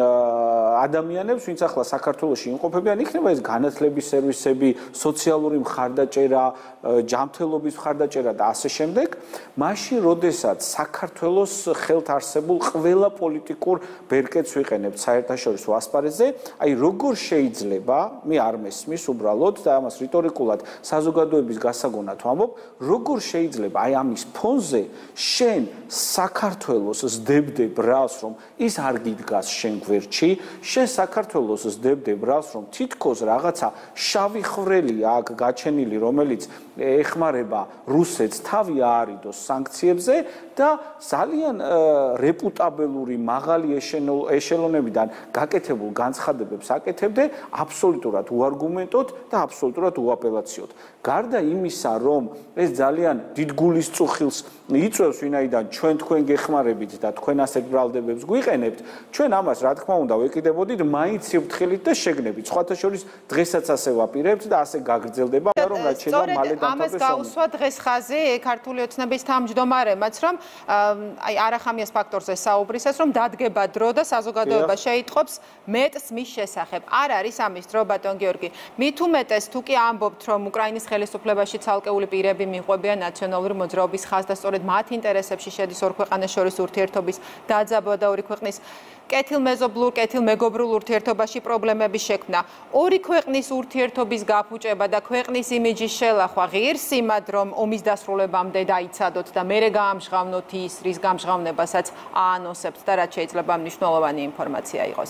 ადამიანებს, ვინც ახლა საქართველოში იმყოფებიან, იქნება ეს განათლების სერვისები, სოციალური მხარდაჭერა, ჯანმრთელობის მხარდაჭერა და ასე შემდეგ, მაშინ, როდესაც საქართველოს ხელთ არსებულ ყველა პოლიტიკურ ბერკეტს ვიყენებთ საერთაშორისო ასპარეზზე, აი როგორ შეიძლება, მე არ მესმის უბრალოდ და ამას რიტორიკულად საზოგადოების გასაგონად ვამბობ, როგორ შეიძლება აი ამის ფონზე შენ საქართველოს ზდებდე ბრალს, რომ ის არ გიდგას შენ გვერდში, შენ საქართველოს ზდებდე ბრალს, რომ თითქოს რაღაცა შავი ხვრელია აქ გაჩენილი, რომელიც ეხმარება რუსეთს თავი აარიდოს სანქციებზე და ძალიან რეპუტაბელური მაღალი ეშელონებიდან გაკეთებულ განცხადებებს აკეთებდე აბსოლუტურად უარგუმენტოდ და აბსოლუტურად უაპელაციოდ. გარდა იმისა, რომ ეს ძალიან დიდ გულის წუხილს იწვევს, ვინაიდან ჩვენ თქვენ გეხმარებით და თქვენ ასეთ ბრალდებებს გვიყენებთ, ჩვენ ამას რა თქმა უნდა ვეკიდებოდით მაინც სიფრთხილით და შეგნებით. სხვათა შორის დღესაც ასე ვაპირებთ და ასე გაგრძელდება, რომ რაც შეიძლება მალე დამთავრდეს. ამას გაუსვა დღეს ხაზი ქართული ოცნების თავმჯდომარემაც, რომ აი არახამიას ფაქტორზე საუბრისას, რომ დადგება დრო და საზოგადოება შეიტყობს მეტს მის შესახებ. არ არის ამის დრო, ბატონ გიორგი. მით უმეტეს თუ კი ამბობთ, რომ უკრაინის ხელისუფლებაში ცალკეული პირები მიყვებიან ნაციონალური მოძრაობის ხაზს და სწორედ მათ ინტერესებში შედის ორ ქვეყანას შორის ურთიერთობის დაძაბვა და ორი ქვეყნის კეთილმეზობლურ, კეთილმეგობრულ ურთიერთობაში პრობლემების შექმნა. ორი ქვეყნის ურთიერთობის გაფუჭება და ქვეყნის იმიჯის შელახვა ღირს იმად, რომ ომის დასრულებამდე დაიცადოთ და მერე გაამჟღავნოთ ის, რის გამჟღავნებასაც აანოსებთ და რაც შეიძლება მნიშვნელოვანი ინფორმაცია იყოს.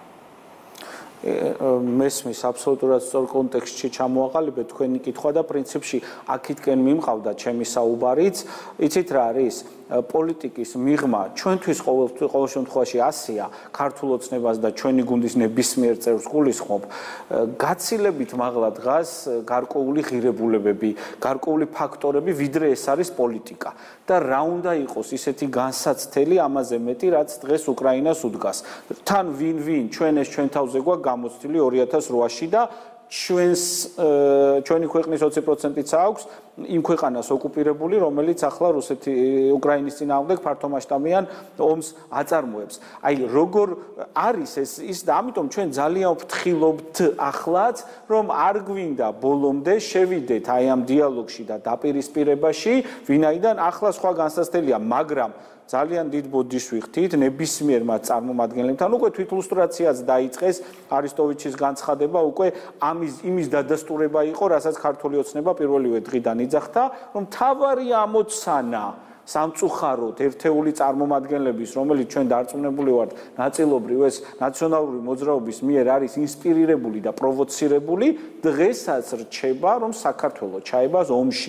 მესმის აბსოლუტურად სწორ კონტექსტში ჩამოაყალიბეთ თქვენი კითხვა და პრინციპში აქეთკენ მიმყავდა ჩემი საუბარიც. იცით რა არის? პოლიტიკის მიღმა ჩვენთვის ყოველ შემთხვევაში ასია, ქართულ ოცნებას და ჩვენი გუნდის ნებისმიერ წევრს გულისხმობ, გაცილებით მაღლა დგას გარკვეული ღირებულებები, გარკვეული ფაქტორები, ვიდრე ეს არის პოლიტიკა. და რა უნდა იყოს ისეთი განსაცდელი ამაზე მეტი, რაც დღეს უკრაინას უდგას. თან ვინ-ვინ ჩვენ ეს ჩვენ თავზე გვაქვს გამოცდილი ორი ათას რვაში და ჩვენს ჩვენი ქვეყნის ოცი პროცენტიც აქვს იმ ქვეყანას ოკუპირებული, რომელიც ახლა რუსეთი უკრაინის წინააღმდეგ ფართომასშტაბიან ომს აწარმოებს. აი როგორ არის ეს ის და ამიტომ ჩვენ ძალიან ვფრთხილობთ ახლაც, რომ არ გვინდა ბოლომდე შევიდეთ აი ამ დიალოგში და დაპირისპირებაში, ვინაიდან ახლა სხვა განსაცდელია, მაგრამ ძალიან დიდ ბოდიშს ვიხდით ნებისმიერმა წარმომადგენლებთან. უკვე თვითლუსტრაციაც დაიწყეს, არისტოვიჩის განცხადება უკვე ამის იმის დადასტურება იყო, რასაც ქართული ოცნება პირველივე დღიდან იძახდა, რომ თავარი ამოცანა სამწუხაროდ ერთეული წარმომადგენლების, რომელიც ჩვენ დარწმუნებული ვართ, ნაწილობრივ ეს ნაციონალური მოძრაობის მიერ არის ინსპირირებული და პროვოცირებული, დღესაც რჩება, რომ საქართველო ჩაება ომში.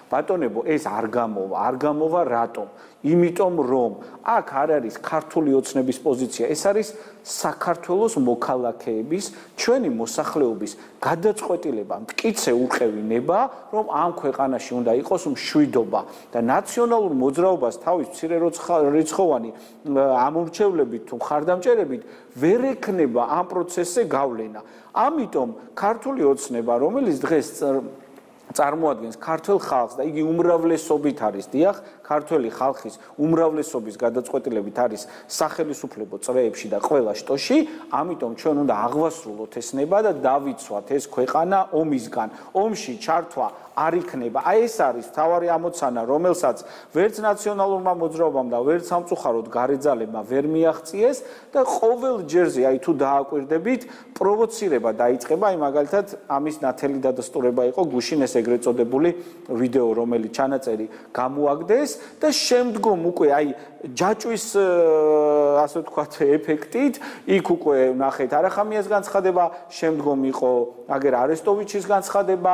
ბატონებო, ეს არ გამოვა, არ გამოვა რატომ? იმიტომ რომ აქ არ არის ქართული ოცნების პოზიცია, ეს არის საქართველოს მოქალაქეების, ჩვენი მოსახლეობის გადაწყვეტილება, მტკიცე უყევინება, რომ ამ ქვეყანაში უნდა იყოს მშვიდობა და ნაციონალურ მოძრაობას თავის მცირე რიცხოვანი ამორჩევლებით თუ მხარდამჭერებით ვერ ექნება ამ პროცესზე გავლენა. ამიტომ ქართული ოცნება, რომელიც დღეს წარმოადგენს ქართულ ხალხს და იგი უმრავლესობით არის, დიახ, ქართული ხალხის უმრავლესობის გადაწყვეტილებით არის სახელმწიფო წრეებში და ყველა შტოში, ამიტომ ჩვენ უნდა აღვასრულოთ ეს ნება და დავიცვათ ეს ქვეყანა ომისგან. ომში ჩართვა არ იქნება. აი ეს არის მთავარი ამოცანა, რომელსაც ვერც ნაციონალურმა მოძრაობამ და ვერც სამწუხაროდ გარეძალებმა ვერ მიაღწიეს და ყოველ ჯერზე, აი თუ დააკვირდებით, პროვოცირება დაიწყება, აი მაგალითად ამის ნათელი დადასტურება იყო გუშინ ეს ეგრეთ წოდებული ვიდეო, რომელიც ჩანაწერი გამოაგდეს და შემდგომ უკვე აი ჯაჭვის ასე ვთქვათ ეფექტით იქ უკვე ნახეთ არახამიას განცხადება, შემდგომ იყო აგერ არესტოვიჩის განცხადება,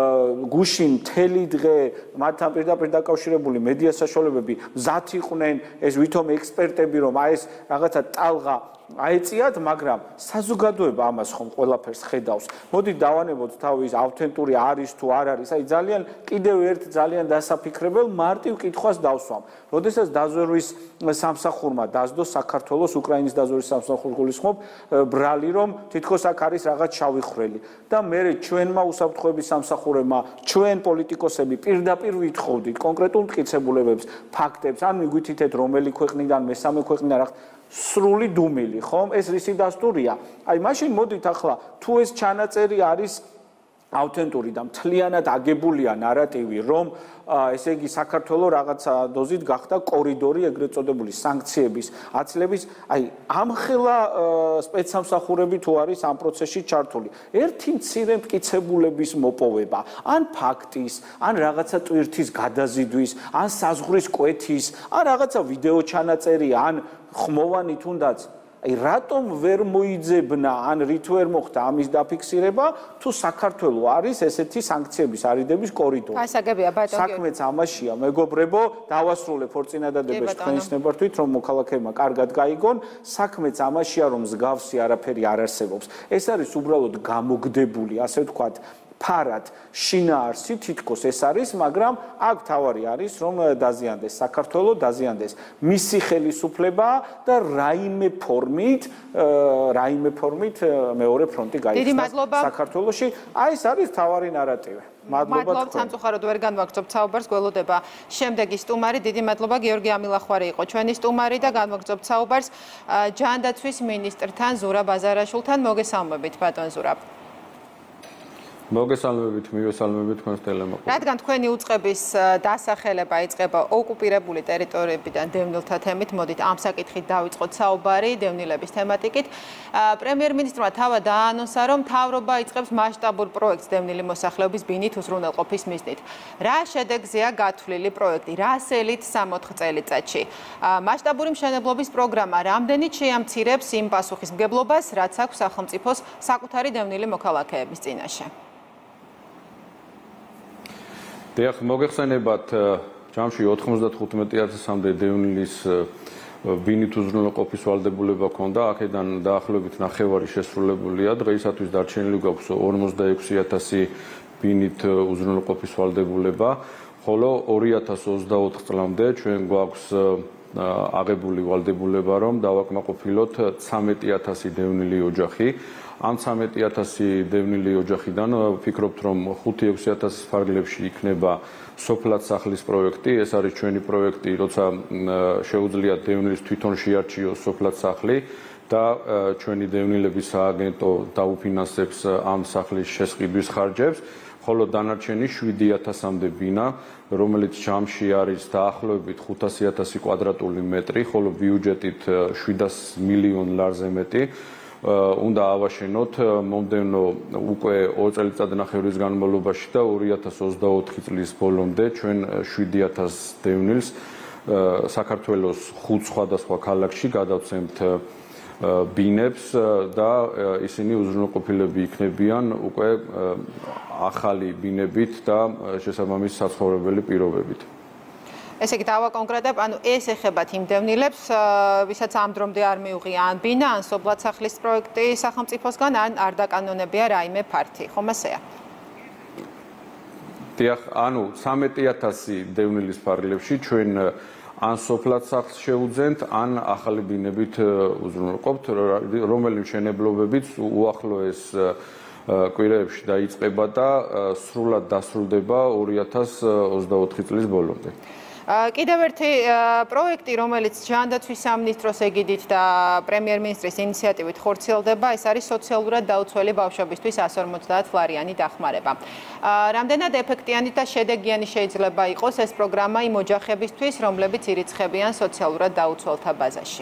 გუშინ მთელი დღე მათთან პირდაპირ დაკავშირებული მედია საშუალებები მზად იყვნენ, ეს ვითომ ექსპერტები რომ აი ეს რაღაცა ტალღა აეწიათ, მაგრამ საზოგადოება ამას ხომ ყველაფერს ხედავს. მოდით დავანებოთ თავის ავთენტური არის თუ არ არის, აი ძალიან კიდევ ერთ ძალიან დასაფიქრებელ მარტივ კითხვას დავსვამ. როდესაც დაზვერვის სამსახურმა დასდო საქართველოს უკრაინის დაზვერვის სამსახურს გულისხმობ ბრალი, რომ თითქოს აქ არის რაღაც შავი ხვრელი და მე ჩვენმა უსაფრთხოების სამსახურებმა, ჩვენ პოლიტიკოსები პირდაპირ ვითხოვდით კონკრეტულ მტკიცებულებებს, ფაქტებს, ან მიგვითითეთ რომელი ქვეყნიდან, მესამე ქვეყნიდან რაღაც სრული დუმილი, ხომ? ეს რისი დასტურია? აი მაშინ მოდით ახლა თუ ეს ჩანაწერი არის ავთენტური და მთლიანად აგებულია ნარატივი, რომ ესე იგი საქართველოს რაღაცა დოზით გახდა კორიდორი ეგრეთ წოდებული სანქციების აცილების, აი ამხელა სპეცსამსახურები თუ არის ამ პროცესში ჩართული. ერთი მცირე მტკიცებულების მოპოვება, ან ფაქტის, ან რაღაცა ტვირთის გადაზიდვის, ან საზღვრის კვეთის, ან რაღაცა ვიდეო ჩანაწერი, ან ხმოვანი თუნდაც აი რატომ ვერ მოიძებნა ან რით ვერ მოხდა ამის დაფიქსირება თუ საქართველოს არის ესეთი სანქციების არიდების კორიდორი. გასაგებია ბატონო. საქმეც ამაშია, მეგობრებო, დავასრულებ ორწინადადებას თქვენის ნებართვით, რომ მოქალაქეებმა კარგად გაიგონ, საქმეც ამაშია, რომ მსგავსი არაფერი არ არსებობს. ეს არის უბრალოდ გამოგდებული, ასე ვთქვათ, ფარად შინაარსი თითქოს ეს არის, მაგრამ აქ თავარი არის, რომ დაზიანდეს საქართველოს, დაზიანდეს მისი ხელისუფლება და რაიმე ფორმით, რაიმე ფორმით მეორე ფრონტი გაიხსნა საქართველოში. აი ეს არის თავარი ნარატივი. მადლობა თქვენ. სამწუხაროდ ვერ განვაგრძობთ საუბარს, გველოდება შემდეგი სტუმარი. დიდი მადლობა გიორგი ამილახვარი იყო ჩვენი სტუმარი და განვაგრძობთ საუბარს ჯანდაცვის მინისტრთან ზურაბ აზარაშვილთან. მოგესალმებით ბატონ ზურაბ. მოგესალმებით, მივესალმებით თქვენს ტელემოყოლებს. რადგან თქვენი უწყების დასახელება იწყება ოკუპირებული ტერიტორიებიდან დევნილთა თემით, მოდით ამ საკითხით დავიწყოთ საუბარი დევნილების თემატიკით. პრემიერ-მინისტრმა თავად დაანონსა, რომ მთავრობა იწყებს მასშტაბურ პროექტს დევნილი მოსახლეობის ბინით უზრუნველყოფის მიზნით. რა შედეგზეა გათვლილი პროექტი? რა სელით სამოთხ წელიწადში? მასშტაბური მშენებლობის პროგრამა რამდენით შეამცირებს იმ პასუხისმგებლობას, რაც აქვს სახელმწიფოს საკუთარი დევნილი მოქალაქეების წინაშე? დიახ, მოგეხსენებათ, ჯამში ოთხმოცდათხუთმეტი ათასამდე დევნის ბინით უზრუნველყოფის ვალდებულება ჰქონდა, აქედან დაახლოებით ნახევარი შესრულებულია. დღეისათვის დარჩენილი გვაქვს ორმოცდაექვსი ათასი ბინით უზრუნველყოფის ვალდებულება, ხოლო ორი ათას ოცდაოთხ წლამდე ჩვენ გვაქვს აღებული ვალდებულება, რომ დავაკმაყოფილოთ ცამეტი ათასი დევნილი ოჯახი. ამ ცამეტი ათასი დევნილი ოჯახიდან ვფიქრობთ, რომ ხუთი ექვსი ათასის ფარგლებში იქნება სოფლად სახლის პროექტი. ეს არის ჩვენი პროექტი, როცა შეუძლია დევნილს თვითონ შეარჩიოს სოფლად სახლი და ჩვენი დევნილების სააგენტო დაუფინანსებს ამ სახლის შესყიდვის ხარჯებს, ხოლო დანარჩენი შვიდი ათასამდე ბინა, რომელიც ჯამში არის დაახლოებით ხუთასი ათასი კვადრატული მეტრი, ხოლო ბიუჯეტით შვიდასი მილიონი ლარზე მეტი. უნდა ავაშენოთ მომდევნო უკვე ორი წელიწადნახევრის განმავლობაში და ორი ათას ოცდაოთხი წლის ბოლომდე ჩვენ შვიდი ათას დევნილს საქართველოს ხუთ სხვადასხვა ქალაქში გადავცემთ ბინებს და ისინი უზრუნველყოფილები იქნებიან უკვე ახალი ბინებით და შესაბამის საცხოვრებელი პირობებით. ესე იგი დავაკონკრეტებ, ანუ ეს ეხებათ იმ დევნილებს, ვისაც ამ დრომდე არ მიუღია ან ბინა, ან სოფლად-სახლის პროექტი სახელმწიფოსგან, ან არ დაკანონებია რაიმე ფართი, ხომ ასეა? დიახ, ანუ ცამეტი ათასი დევნილის ფარგლებში ჩვენ ან სოფლად-სახლს შევუძენთ, ან ახალი ბინებით უზრუნველყოფთ, რომელიც მშენებლობებიც უახლოეს კვირაებში დაიწყება და სრულად დასრულდება ორი ათას ოცდაოთხი წლის ბოლომდე. კიდევ ერთი პროექტი, რომელიც ჯანდაცვის სამინისტროს ეგიდით და პრემიერ-მინისტრის ინიციატივით ხორციელდება, ეს არის სოციალურად დაუცველი ბავშვებისთვის ას ორმოცდაათ ლარიანი დახმარება. რამდენად ეფექტიანი და შედეგიანი შეიძლება იყოს ეს პროგრამა იმ ოჯახებისთვის, რომლებიც ირიცხებიან სოციალურად დაუცველთა ბაზაში?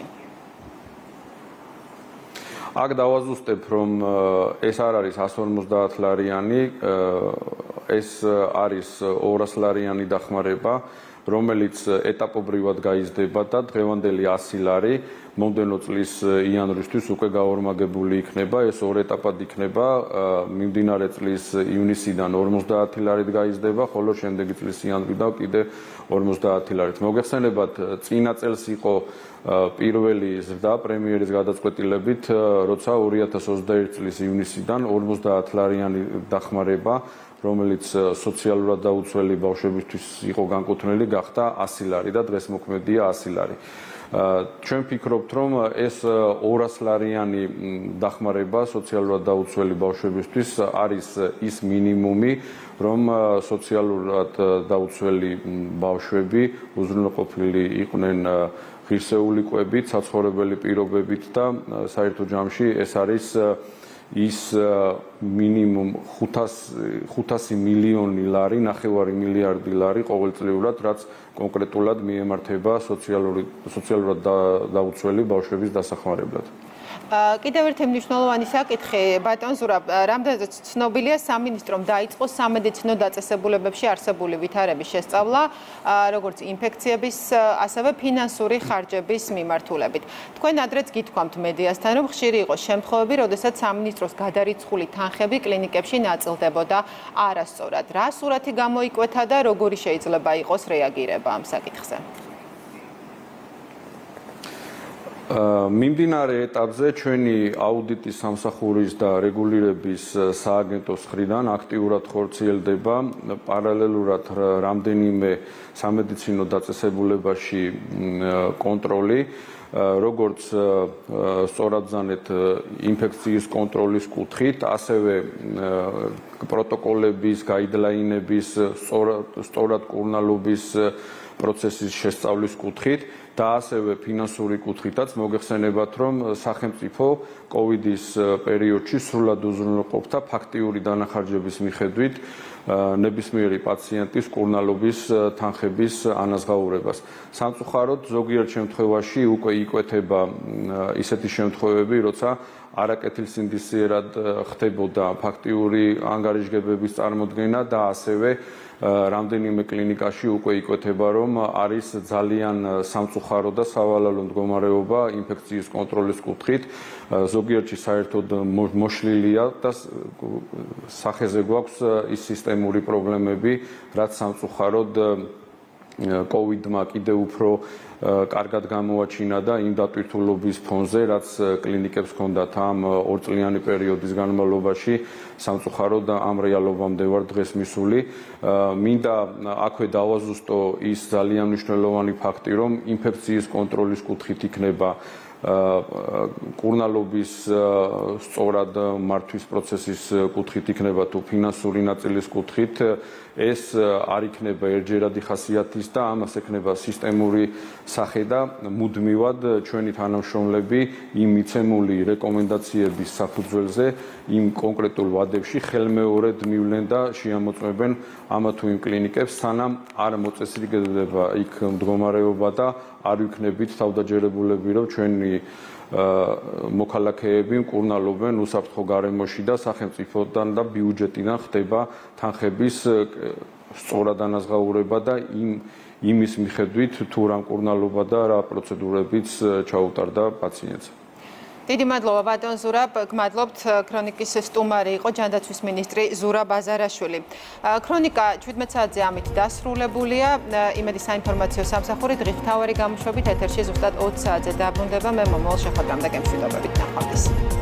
აქ დავაზუსტებ, რომ ეს არ არის ას ორმოცდაათ ლარიანი, ეს არის ორას ლარიანი დახმარება, რომელიც ეტაპობრივად გაიზრდება და დღევანდელი ასი ლარი მომდევნო წლის იანვრისთვის უკვე გაორმაგებული იქნება. ეს ორ ეტაპად იქნება, მიმდინარე წლის ივნისიდან ორმოცდაათი ლარით გაიზრდება, ხოლო შემდეგი წლის იანვრიდან კიდე ორმოცდაათი ლარით. მოგეხსენებათ, წინა წელს იყო პირველი ზრდა პრემიერის გადაწყვეტილებით, როცა ორი ათას ოცდაერთი წლის ივნისიდან ორმოცდაათ ლარიანი დახმარება, რომელიც სოციალურად დაუცველი ბავშვებისთვის იყო განკუთვნილი, გახდა ასი ლარი და დღეს მოქმედია ასი ლარი. ჩვენ ვფიქრობთ, რომ ეს ორას ლარიანი დახმარება სოციალურად დაუცველი ბავშვებისთვის არის ის მინიმუმი, რომ სოციალურად დაუცველი ბავშვები უზრუნველყოფილი იყვნენ ღირსეული კვებით, საცხოვრებელი პირობებით და საერთო ჯამში ეს არის ის მინიმუმ ხუთასი მილიონი ლარი, ნახევარი მილიარდი ლარი ყოველწლიურად, რაც კონკრეტულად მიემართება სოციალურად დაუცველი ბავშვების დასახმარებლად. კიდევ ერთი მნიშვნელოვანი საკითხი, ბატონ ზურაბ, რამდენადაც ცნობილია, სამინისტრომ დაიწყო სამედიცინო დაწესებულებებში არსებული ვითარების შესწავლა, როგორც ინფექციების, ასევე ფინანსური ხარჯების მიმართულებით. თქვენ ადრეც გითქვამთ მედიასთან, რომ ხშირი იყო შემთხვევები, როდესაც სამინისტროს გადარიცხული თანხები კლინიკებში ნაწილდებოდა არასწორად. რა სურათი გამოიკვეთა და როგორი შეიძლება იყოს რეაგირება ამ საკითხზე? მიმდინარე ეტაპზე ჩვენი აუდიტის სამსახურის და რეგულირების სააგენტოს მხრიდან აქტიურად ხორციელდება პარალელურად რამდენიმე სამედიცინო დაწესებულებაში კონტროლი, როგორც სწორაბძანეთ ინფექციის კონტროლის კუთხით, ასევე პროტოკოლების, გაიდლაინების, სწორად კურნალობის პროცესის შესწავლის კუთხით და ასევე ფინანსური კუთხითაც მოგეხსენებათ, რომ სახელმწიფო კოვიდის პერიოდში სრულად უზრუნველყოფდა ფაქტიური დანახარჯების მიხედვით ნებისმიერი პაციენტის კურნალობის თანხების ანაზღაურებას. სამწუხაროდ, ზოგიერთ შემთხვევაში უკვე იკვეთება ისეთი შემთხვევები, როცა არაკეთილსინდისიერად ხდებოდა ფაქტიური ანგარიშგებების წარმოდგენა და ასევე რამდენიმე კლინიკაში უკვე იკვეთება, რომ არის ძალიან სამწუხარო და სავალალო მდგომარეობა ინფექციის კონტროლის კუთხით. ზოგიერთში საერთოდ მოშლილია და სახეზე გვაქვს ის სისტემური პრობლემები, რაც სამწუხაროდ კოვიდმა კიდევ უფრო კარგად გამოაჩინა და იმ დატვირთულობის ფონზე, რაც კლინიკებს ჰქონდათ ამ ორწლიანი პერიოდის განმავლობაში, სამწუხაროდ ამ რეალობამდე ვარ დღეს მისული. მინდა აქვე დავაზუსტო ის ძალიან მნიშვნელოვანი ფაქტი, რომ ინფექციის კონტროლის კუთხით იქნება კურნალობის სწორად მართვის პროცესის კუთხით იქნება თუ ფინანსური ნაწილის კუთხით, ეს არ იქნება ერთჯერადი ხასიათის და ამას ექნება სისტემური სახე და მუდმივად ჩვენი თანამშრომლები იმ მიცემული რეკომენდაციების საფუძველზე იმ კონკრეტულ ვადებში ხელმეორედ მივლენ და შეამოწმებენ ამა თუ იმ კლინიკებს, სანამ არ მოწესრიგდება იქ მდგომარეობა და არ ვიქნებით თავდაჯერებულები, რომ ჩვენი მოქალაქეები მკურნალობენ უსაფრთხო გარემოში და სახელმწიფოდან და ბიუჯეტიდან ხდება თანხების სწორად ანაზღაურება და იმ იმის მიხედვით თუ რა მკურნალობა და რა პროცედურებიც ჩაუტარდა პაციენტს. დიდი მადლობა ბატონ ზურაბ, გმადლობთ. ქრონიკის სტუმარი იყო ჯანდაცვის მინისტრი ზურაბ აზარაშვილი. ქრონიკა შვიდმეტ საათზე ამით დასრულებულია. იმედი საინფორმაციო სამსახური დღის მთავარი გამოშვებით ეთერში ზუსტად ოცი საათზე დაბრუნდება. მე მომავალ შეხვედრამდე გემშვიდობებით. ნახვამდის.